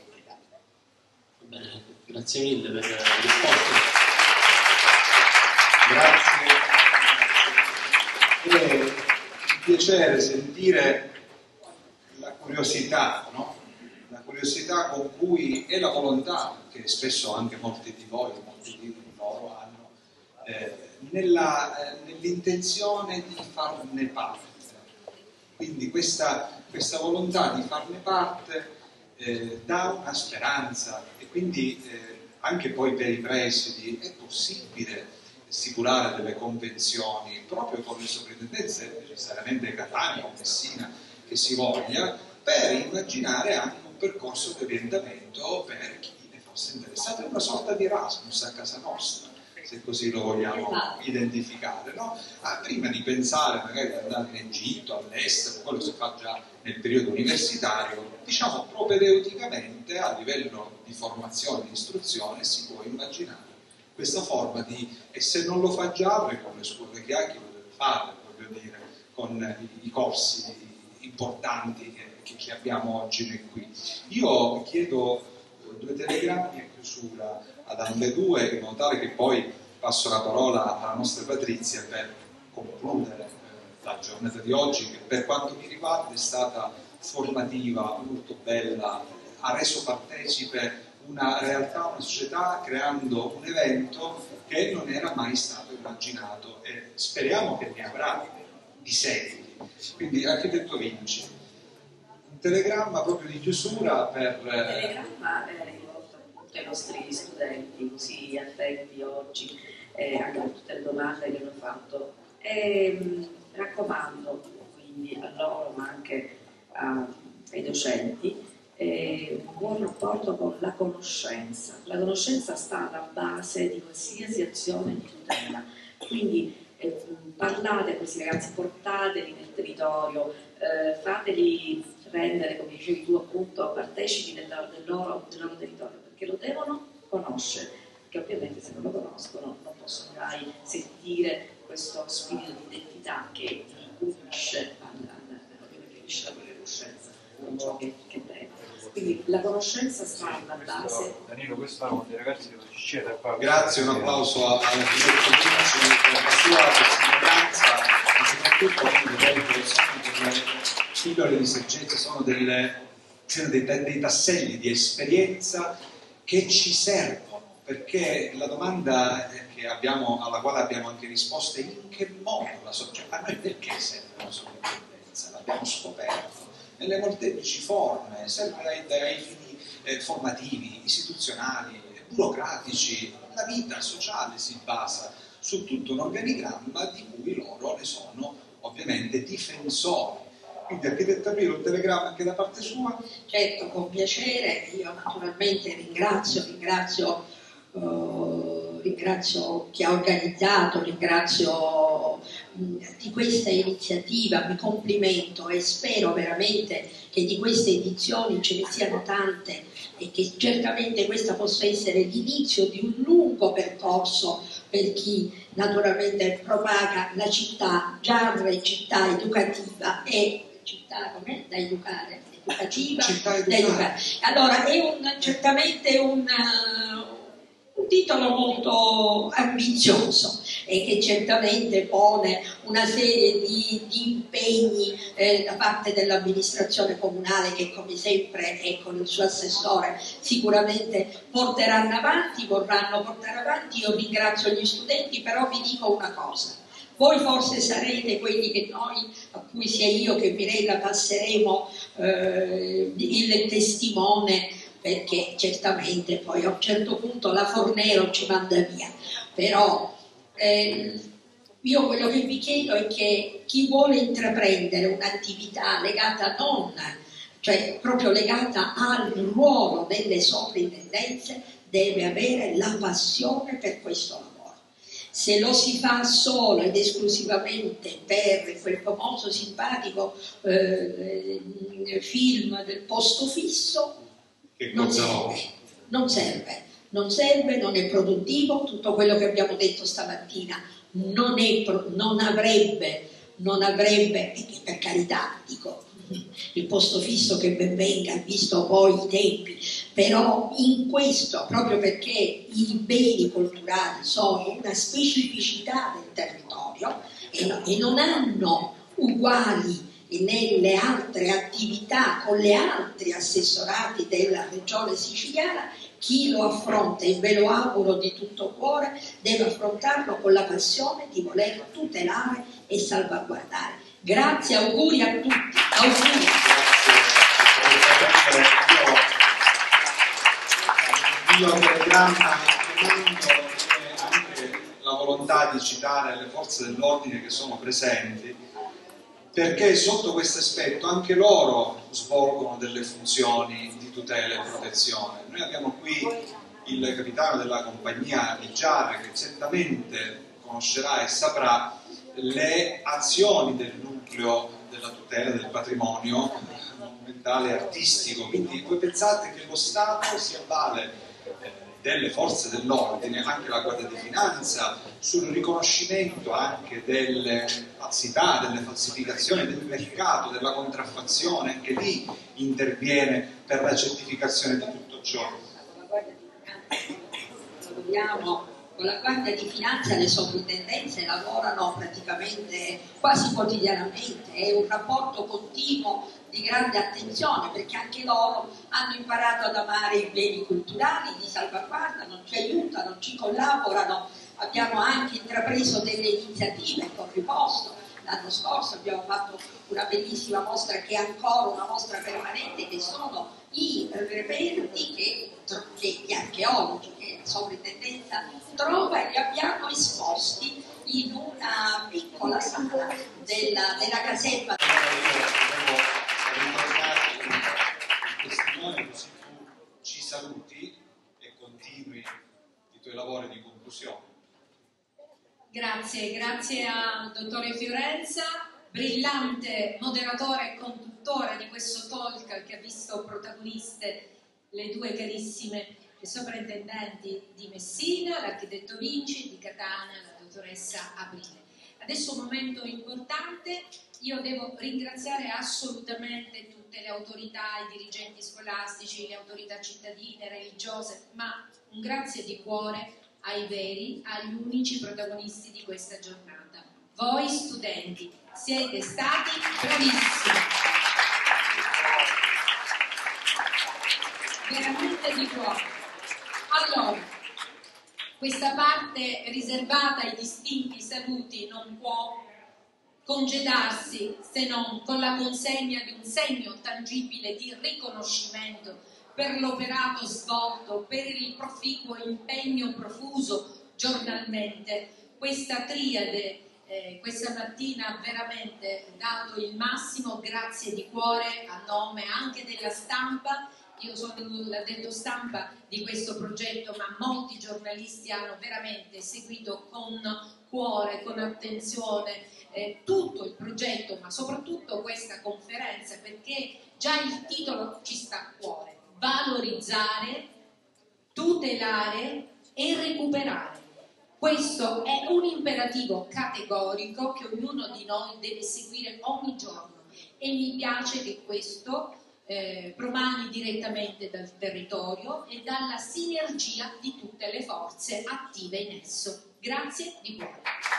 Bene, grazie mille per la risposta. Grazie. È un piacere sentire la curiosità, no? La curiosità con cui e la volontà che spesso anche molti di voi, molti di loro hanno, eh, nella, eh, nell'intenzione di farne parte. Quindi questa, questa volontà di farne parte Eh, dà una speranza e quindi eh, anche poi per i presidi è possibile stipulare delle convenzioni proprio con le sovrintendenze, necessariamente Catania o Messina che si voglia, per immaginare anche un percorso di orientamento per chi ne fosse interessato. È una sorta di Erasmus a casa nostra, se così lo vogliamo identificare, no? Ah, prima di pensare magari ad andare in Egitto, all'estero, quello si fa già nel periodo universitario, diciamo propedeuticamente a livello di formazione, di istruzione si può immaginare questa forma di, e se non lo fa già, perché con le scuole che ha chi lo deve fare, voglio dire, con i, i corsi importanti che, che abbiamo oggi noi qui. Io chiedo due telegrammi a chiusura ad ambedue, in modo tale che poi passo la parola alla nostra Patrizia per concludere la giornata di oggi, che per quanto mi riguarda è stata formativa, molto bella, ha reso partecipe una realtà, una società, creando un evento che non era mai stato immaginato e speriamo che ne avrà di seguiti. Quindi architetto Vinci, un telegramma proprio di chiusura per... Il telegramma è rivolto appunto ai nostri studenti, così attenti oggi, eh, anche per tutte le domande che hanno fatto. E, mh, raccomando quindi a loro ma anche a, ai docenti eh, un buon rapporto con la conoscenza. La conoscenza sta alla base di qualsiasi azione di tutela, quindi eh, parlate a questi ragazzi, portateli nel territorio, eh, fateli rendere, come dicevi tu appunto, partecipi del, del, loro, del loro territorio, perché lo devono conoscere, che ovviamente se non lo conoscono non possono mai sentire questo spirito di identità che li unisce alla conoscenza, non ciò che, che deve. Quindi la conoscenza sta alla base. Danilo, questo è uno dei ragazzi che succede qua. Grazie, un applauso all'architetto Vinci per la sua testimonianza e soprattutto delle pillole di saggezza, sono delle, dei, dei tasselli di esperienza che ci servono. Perché la domanda che abbiamo, alla quale abbiamo anche risposto è in che modo la società, a noi perché serve la sovrintendenza? L'abbiamo scoperto nelle molteplici forme, serve dai, dai fini eh, formativi, istituzionali, burocratici. La vita sociale si basa su tutto un organigramma di cui loro ne sono ovviamente difensori. Quindi architetta Piro, un telegramma anche da parte sua? Certo, con piacere. Io naturalmente ringrazio, ringrazio, uh, ringrazio chi ha organizzato, ringrazio mh, di questa iniziativa, mi complimento e spero veramente che di queste edizioni ce ne siano tante e che certamente questa possa essere l'inizio di un lungo percorso per chi naturalmente propaga la città, Giarre, città educativa e città com'è? Da educare, educativa, città da educare. Allora è un, certamente un, uh, un titolo molto ambizioso e che certamente pone una serie di, di impegni eh, da parte dell'amministrazione comunale che come sempre e con il suo assessore sicuramente porteranno avanti, vorranno portare avanti. Io ringrazio gli studenti, però vi dico una cosa. Voi forse sarete quelli che noi, a cui sia io che Mirella passeremo eh, il testimone, perché certamente poi a un certo punto la Fornero ci manda via. Però eh, io quello che vi chiedo è che chi vuole intraprendere un'attività legata non, cioè proprio legata al ruolo delle sovrintendenze, deve avere la passione per questo lavoro. Se lo si fa solo ed esclusivamente per quel famoso simpatico eh, film del posto fisso, non serve, non serve, non serve, non è produttivo. Tutto quello che abbiamo detto stamattina non, è, non avrebbe, non avrebbe, e per carità dico, il posto fisso che ben venga, visto poi i tempi, però in questo, proprio perché i beni culturali sono una specificità del territorio e, no, e non hanno uguali nelle altre attività con le altre assessorati della regione siciliana, chi lo affronta, e ve lo auguro di tutto cuore, deve affrontarlo con la passione di voler tutelare e salvaguardare. Grazie, auguri a tutti. Auguri. Il mio telegramma mando anche la volontà di citare le forze dell'ordine che sono presenti, perché sotto questo aspetto anche loro svolgono delle funzioni di tutela e protezione. Noi abbiamo qui il capitano della compagnia di Giarre, che certamente conoscerà e saprà le azioni del nucleo della tutela del patrimonio monumentale e artistico. Quindi voi pensate che lo Stato si avvale delle forze dell'ordine, anche la Guardia di Finanza, sul riconoscimento anche delle falsità, delle falsificazioni del mercato, della contraffazione, anche lì interviene per la certificazione di tutto ciò. Dobbiamo, con la Guardia di Finanza le sovrintendenze lavorano praticamente quasi quotidianamente, è un rapporto continuo di grande attenzione, perché anche loro hanno imparato ad amare i beni culturali, li salvaguardano, ci aiutano, ci collaborano. Abbiamo anche intrapreso delle iniziative con Riposto. L'anno scorso abbiamo fatto una bellissima mostra che è ancora una mostra permanente, che sono i reperti che, che gli archeologi, che la sovrintendenza trova, e li abbiamo esposti in una piccola sala della, della caserma. Il testimone, così tu ci saluti e continui i tuoi lavori di conclusione. Grazie, grazie al dottore Fiorenza, brillante moderatore e conduttore di questo talk che ha visto protagoniste le due carissime sovrintendenti di Messina, l'architetto Vinci, di Catania, la dottoressa Aprile. Adesso un momento importante, io devo ringraziare assolutamente tutte le autorità, i dirigenti scolastici, le autorità cittadine, religiose, ma un grazie di cuore ai veri, agli unici protagonisti di questa giornata. Voi studenti siete stati bravissimi, veramente di cuore. Allora, questa parte riservata ai distinti saluti non può congedarsi se non con la consegna di un segno tangibile di riconoscimento per l'operato svolto, per il proficuo impegno profuso giornalmente. Questa triade eh, questa mattina ha veramente dato il massimo, grazie di cuore a nome anche della stampa. Io sono l'addetto stampa di questo progetto, ma molti giornalisti hanno veramente seguito con cuore, con attenzione eh, tutto il progetto, ma soprattutto questa conferenza, perché già il titolo ci sta a cuore: valorizzare, tutelare e recuperare. Questo è un imperativo categorico che ognuno di noi deve seguire ogni giorno, e mi piace che questo eh, promani direttamente dal territorio e dalla sinergia di tutte le forze attive in esso. Grazie di cuore.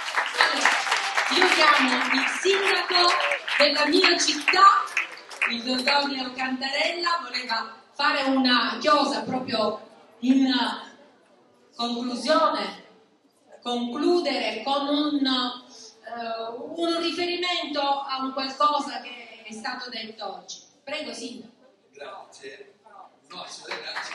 Allora, io chiamo il sindaco della mia città, il dottor Leo Cantarella, voleva fare una chiosa proprio in conclusione, concludere con un, uh, un riferimento a un qualcosa che è stato detto oggi. Prego, sindaco. Grazie. No, assolutamente, anzi,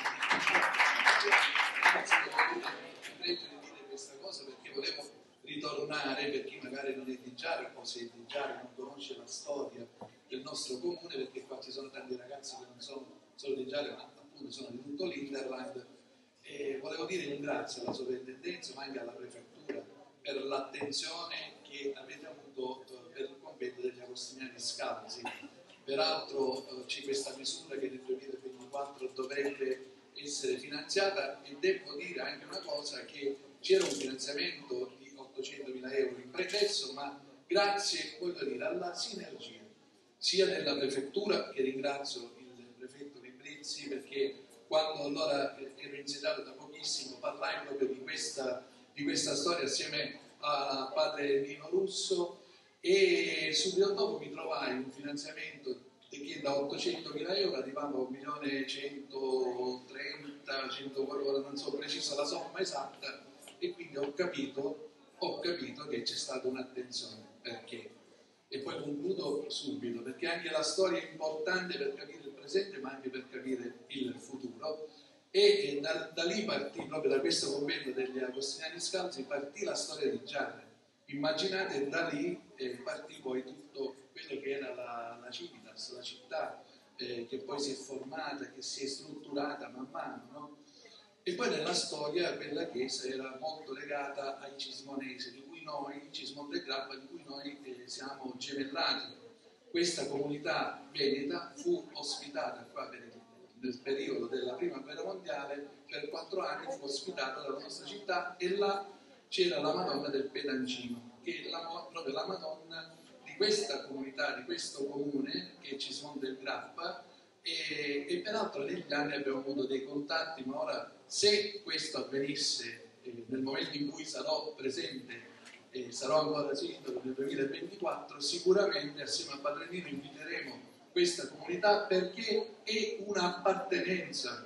anzi, volevo dire questa cosa perché volevo ritornare, per chi magari non è di Giare o se è di Giare non conosce la storia del nostro comune, perché qua ci sono tanti ragazzi che non sono solo di Giare, ma appunto sono di tutto l'Interland. E volevo dire un grazie alla sovrintendenza, ma anche alla prefettura, per l'attenzione che avete avuto eh, per il convento degli agostiniani scalzi. Peraltro eh, c'è questa misura che nel duemilaventiquattro dovrebbe essere finanziata, e devo dire anche una cosa, che c'era un finanziamento di ottocentomila euro in pregresso, ma grazie, voglio dire, alla sinergia sia della prefettura, che ringrazio il prefetto Librizzi, perché quando allora ero insediato da pochissimo parlai proprio di questa, di questa storia assieme a padre Nino Russo, e subito dopo mi trovai un finanziamento che da ottocentomila euro arrivava a un milione centotrenta, cento, non so preciso la somma esatta, e quindi ho capito, ho capito che c'è stata un'attenzione. Perché? E poi concludo subito, perché anche la storia è importante per capire il presente, ma anche per capire il futuro. E da, da lì partì, proprio da questo convento degli agostiniani scalzi, partì la storia di Giare. Immaginate, da lì eh, partì poi tutto quello che era la, la Civitas, la città, eh, che poi si è formata, che si è strutturata man mano, no? E poi nella storia quella chiesa era molto legata ai cismonesi, di cui noi, Cismon del Grappa, di cui noi eh, siamo gemellati. Questa comunità veneta fu ospitata qua per il, nel periodo della prima guerra mondiale, per quattro anni fu ospitata dalla nostra città, e là c'era la Madonna del Pedancino, che è la, proprio la Madonna di questa comunità, di questo comune, che è Cismon del Grappa, e, e peraltro negli anni abbiamo avuto dei contatti, ma ora se questo avvenisse eh, nel momento in cui sarò presente, eh, sarò ancora sindaco nel duemilaventiquattro, sicuramente assieme a Padre Nino inviteremo questa comunità, perché è un'appartenenza.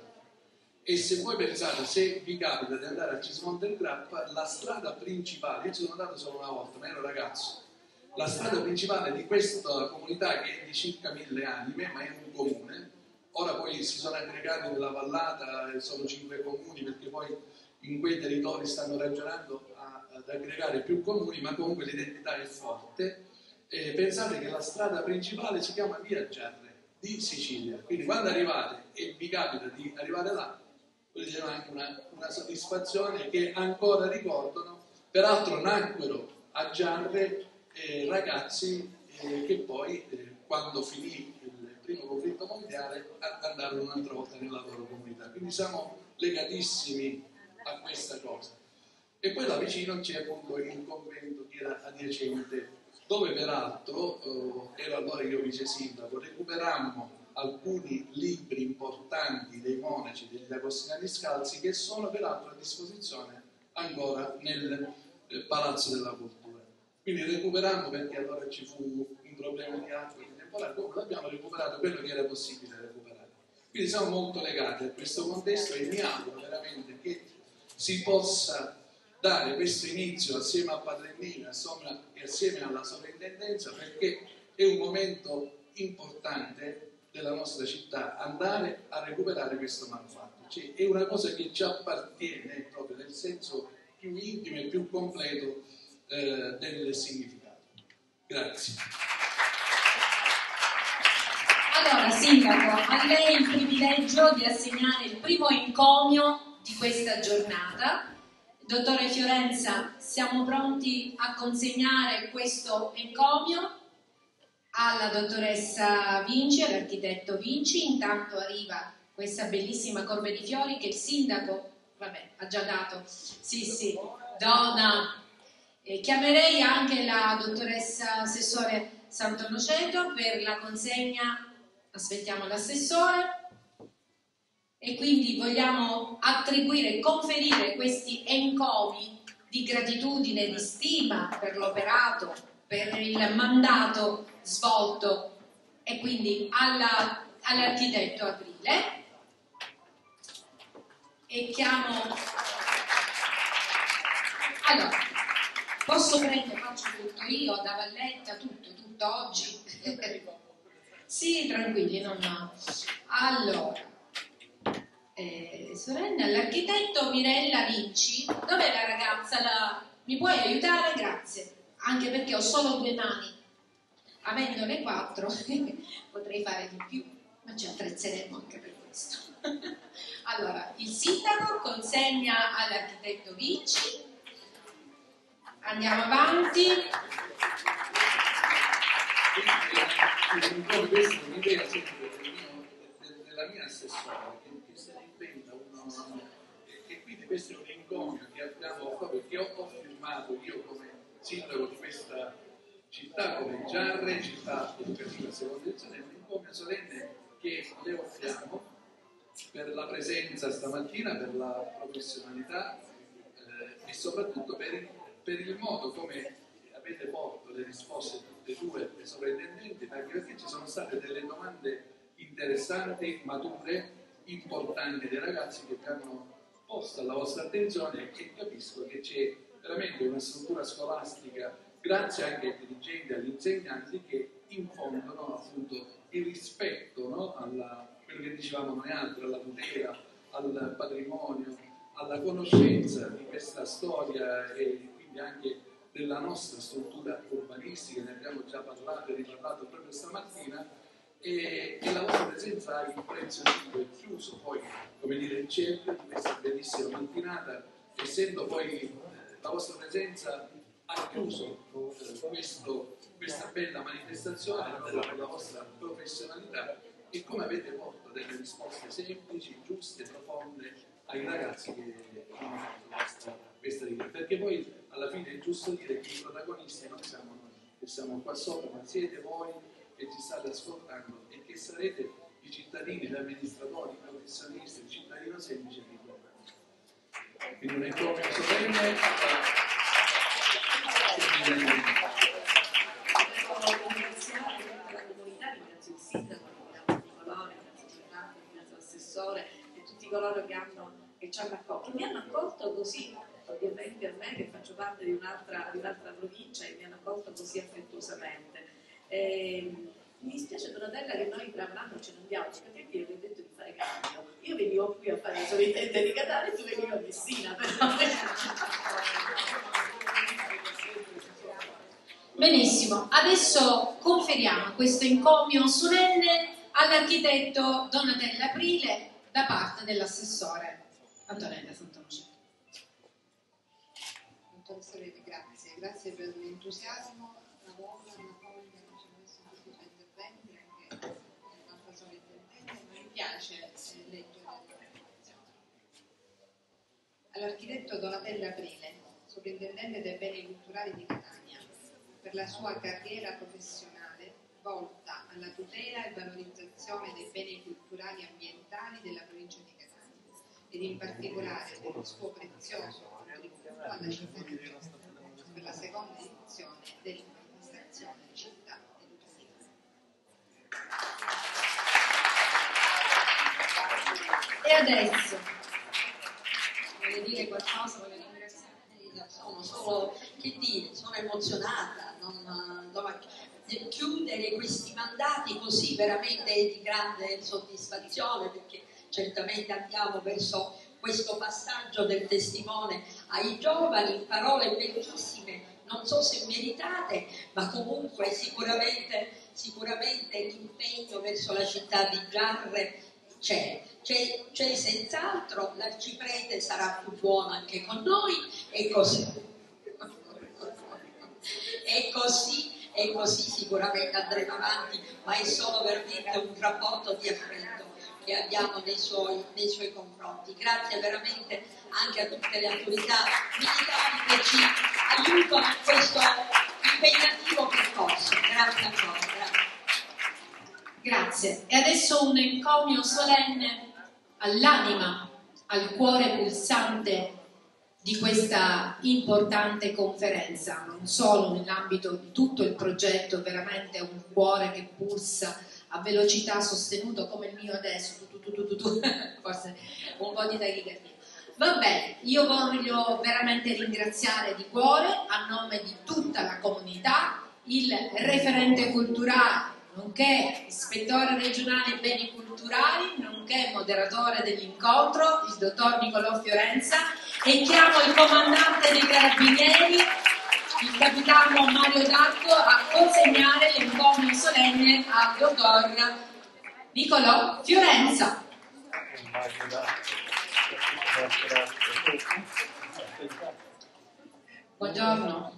E se voi pensate, se vi capita di andare a Cismon del Grappa, la strada principale, io ci sono andato solo una volta, ma ero ragazzo, la strada principale di questa comunità, che è di circa mille anime, ma è un comune, ora poi si sono aggregati nella vallata, sono cinque comuni, perché poi in quei territori stanno ragionando a, ad aggregare più comuni, ma comunque l'identità è forte. Eh, pensate che la strada principale si chiama Via Giarre di Sicilia, quindi quando arrivate e vi capita di arrivare là, vuol dire anche una, una soddisfazione che ancora ricordano. Peraltro nacquero a Giarre eh, ragazzi eh, che poi eh, quando finì il primo conflitto mondiale andarono un'altra volta nella loro comunità, quindi siamo legatissimi a questa cosa. E poi là vicino c'è appunto il convento che era adiacente, dove peraltro eh, ero allora io vice sindaco, recuperammo alcuni libri importanti dei monaci degli agostiniani scalzi, che sono peraltro a disposizione ancora nel eh, Palazzo della Cultura. Quindi recuperammo, perché allora ci fu un problema di acqua e di temporale, come l'abbiamo recuperato quello che era possibile recuperare. Quindi siamo molto legati a questo contesto, e mi auguro veramente che si possa dare questo inizio assieme a Padre Nino e assieme alla sovrintendenza, perché è un momento importante della nostra città andare a recuperare questo manufatto. Cioè, è una cosa che ci appartiene proprio nel senso più intimo e più completo eh, del significato. Grazie. Allora, Sindaco, a lei il privilegio di assegnare il primo encomio di questa giornata. Dottore Fiorenza, siamo pronti a consegnare questo encomio alla dottoressa Vinci, all'architetto Vinci. Intanto arriva questa bellissima corbe di fiori che il sindaco, vabbè, ha già dato. Sì, sì, dona. E chiamerei anche la dottoressa assessore Santonoceto per la consegna. Aspettiamo l'assessore. E quindi vogliamo attribuire, conferire questi encomi di gratitudine, di stima per l'operato, per il mandato svolto, e quindi alla, all'architetto Aprile. E chiamo... Allora, posso prendere, faccio tutto io, da Valletta, tutto, tutto oggi? Sì, tranquilli, no, no. Allora... Eh, sorella, l'architetto Mirella Vinci, dov'è la ragazza? La... Mi puoi aiutare? Grazie, anche perché ho solo due mani, avendone quattro potrei fare di più, ma ci attrezzeremo anche per questo. Allora, il sindaco consegna all'architetto Vinci, andiamo avanti. Questa è un'idea sempre della mia assessore, e quindi questo è un encomio che abbiamo fatto, che ho, ho firmato io come sindaco di questa città, come Giarre, città educativa seconda edizione, un encomio solenne che le offriamo per la presenza stamattina, per la professionalità eh, e soprattutto per il, per il modo come avete portato le risposte tutte e due le sovrintendenti, anche perché ci sono state delle domande interessanti, mature, importanti dei ragazzi che vi hanno posto alla vostra attenzione, e capisco che c'è veramente una struttura scolastica, grazie anche ai dirigenti e agli insegnanti, che infondono appunto il rispetto, no? Alla, quello che dicevamo noi altri, alla tutela, al patrimonio, alla conoscenza di questa storia e quindi anche della nostra struttura urbanistica. Ne abbiamo già parlato e riparlato proprio stamattina. E, e la vostra presenza ha il prezzo è chiuso poi, come dire, il cerchio di questa bellissima mattinata, essendo poi eh, la vostra presenza ha chiuso eh, questo, questa bella manifestazione per la vostra professionalità, e come avete portato delle risposte semplici, giuste, profonde ai ragazzi che hanno fatto questa, questa richiesta, perché poi alla fine è giusto dire che i protagonisti non siamo noi che siamo qua sopra, ma siete voi che ci state ascoltando e che sarete i cittadini, gli amministratori, i professionisti, il cittadino semplice di domani. Quindi un encomio solenne. Volevo ringraziare tutta la comunità, ringrazio il sindaco, ringrazio tutti coloro, ringrazio il Giordano, ringrazio l'assessore e tutti coloro che, hanno, che ci hanno accolto. Mi hanno accolto così, ovviamente a me che faccio parte di un'altra, di un'altra provincia, e mi hanno accolto così affettuosamente. Eh, mi dispiace Donatella che noi tra un anno ce ne andiamo, perché ti avevo detto di fare cambio. Io venivo qui a fare la sovrintendente di Catania e tu venivi a Messina. Benissimo, adesso conferiamo questo encomio solenne all'architetto Donatella Aprile da parte dell'assessore Antonella Santonoceto. Dottoressa Rete, grazie, grazie per l'entusiasmo, la voglia, la voglia che ci ha messo in tutti i suoi interventi, anche la nostra sovrintendente. Mi piace eh, leggere la presentazione. All'architetto Donatella Aprile, sovrintendente dei beni culturali di Catania, per la sua carriera professionale volta alla tutela e valorizzazione dei beni culturali e ambientali della provincia di Catania, ed in particolare del suo prezioso contributo alla città di Catania per la seconda edizione dell'amministrazione città educativa. E adesso vuole dire qualcosa, vuole ringraziare? Sono solo, che dire, sono emozionata, non, insomma, chiudere questi mandati così veramente è di grande soddisfazione, perché certamente andiamo verso questo passaggio del testimone ai giovani, parole bellissime, non so se meritate, ma comunque sicuramente, sicuramente l'impegno verso la città di Giarre c'è. C'è, c'è senz'altro, l'arciprete sarà più buono anche con noi e così, e così, e così sicuramente andremo avanti, ma è solo veramente un rapporto di affetto che abbiamo nei suoi, nei suoi confronti. Grazie veramente anche a tutte le autorità militari che ci aiutano in questo impegnativo percorso. Grazie ancora. Grazie. Grazie. E adesso un encomio solenne all'anima, al cuore pulsante di questa importante conferenza, non solo nell'ambito di tutto il progetto, veramente un cuore che pulsa a velocità sostenuta come il mio adesso, tu, tu, tu, tu, tu. Forse un po' di tachicardia. Va bene, io voglio veramente ringraziare di cuore, a nome di tutta la comunità, il referente culturale, nonché ispettore regionale beni culturali, nonché moderatore dell'incontro, il dottor Nicolò Fiorenza, e chiamo il comandante dei Carabinieri, il capitano Mario D'Arco, a consegnare l'encomio solenne al dottor Nicolò Fiorenza. Buongiorno.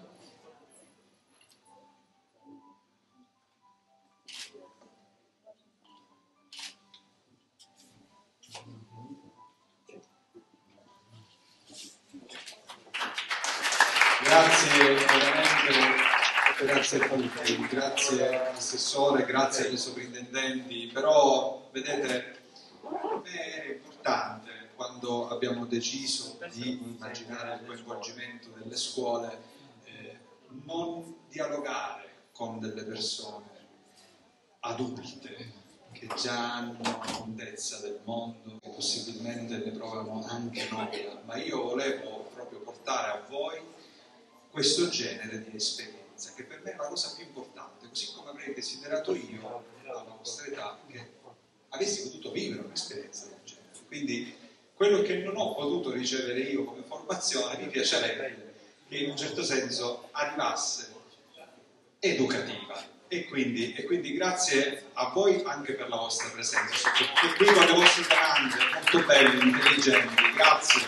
Grazie veramente, grazie a tutti, grazie Assessore, grazie ai sovrintendenti, però vedete, per me è importante quando abbiamo deciso di immaginare il coinvolgimento delle scuole, eh, non dialogare con delle persone adulte che già hanno contezza del mondo, che possibilmente ne provano anche noia, ma io volevo proprio portare a voi questo genere di esperienza, che per me è la cosa più importante, così come avrei desiderato io, alla vostra età, che avessi potuto vivere un'esperienza del genere. Quindi quello che non ho potuto ricevere io come formazione, mi piacerebbe che in un certo senso arrivasse educativa. E quindi, e quindi grazie a voi anche per la vostra presenza, soprattutto qui con le vostre domande molto belle, intelligenti. Grazie.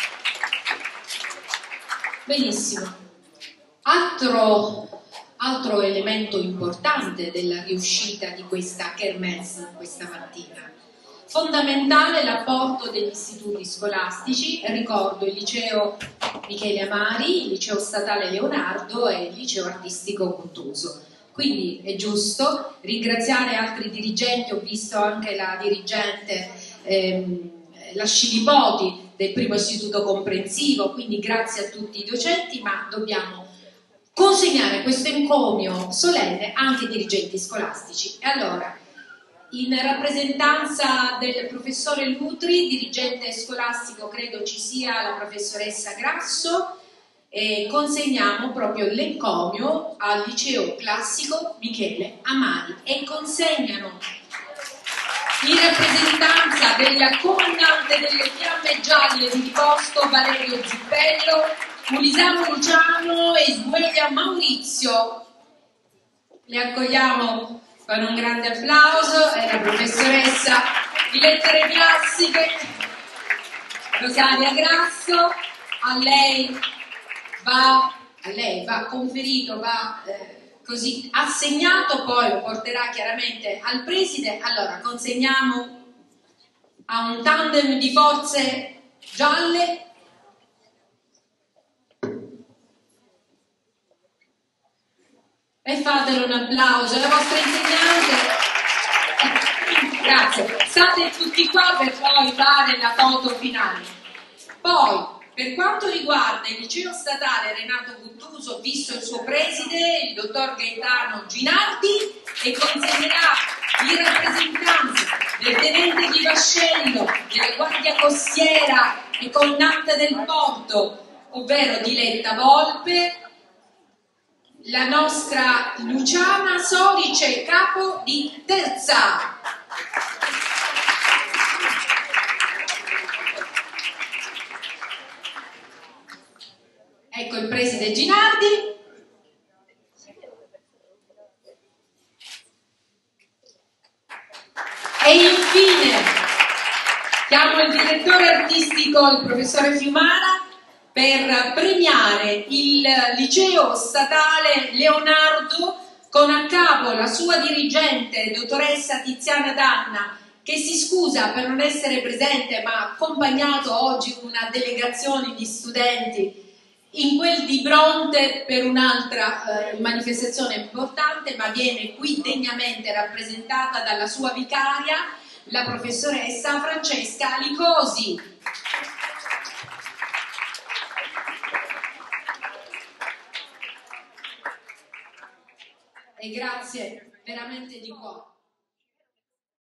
Benissimo. Altro, altro elemento importante della riuscita di questa kermesse questa mattina. Fondamentale l'apporto degli istituti scolastici, ricordo il liceo Michele Amari, il liceo statale Leonardo e il liceo artistico Guttuso. Quindi è giusto ringraziare altri dirigenti, ho visto anche la dirigente ehm, la Scilipoti del primo istituto comprensivo, quindi grazie a tutti i docenti, ma dobbiamo consegnare questo encomio solenne anche ai dirigenti scolastici. E allora, in rappresentanza del professore Lutri, dirigente scolastico, credo ci sia la professoressa Grasso, e consegniamo proprio l'encomio al liceo classico Michele Amari e consegnano in rappresentanza del comandante delle Fiamme Gialle di Riposto Valerio Zippello, Ulisano Luciano e Sgueglia Maurizio. Li accogliamo con un grande applauso, è la professoressa di lettere classiche Rosaria Grasso. A lei va, a lei va conferito, va eh, così assegnato, poi lo porterà chiaramente al preside. Allora consegniamo a un tandem di forze gialle e fatelo un applauso alla vostra insegnante. Grazie, state tutti qua per poi fare la foto finale. Poi per quanto riguarda il liceo statale Renato Guttuso, visto il suo preside, il dottor Gaetano Ginardi, e consegnerà in rappresentanza del tenente di vascello della Guardia Costiera e comandante del porto, ovvero Diletta Volpe, la nostra Luciana Solice, capo di terza. Ecco il preside Ginardi, Scalico, il professore Fiumara, per premiare il liceo statale Leonardo con a capo la sua dirigente, dottoressa Tiziana Danna, che si scusa per non essere presente ma ha accompagnato oggi una delegazione di studenti in quel di Bronte per un'altra eh, manifestazione importante, ma viene qui degnamente rappresentata dalla sua vicaria, la professoressa Francesca Licosi. E grazie veramente di cuore.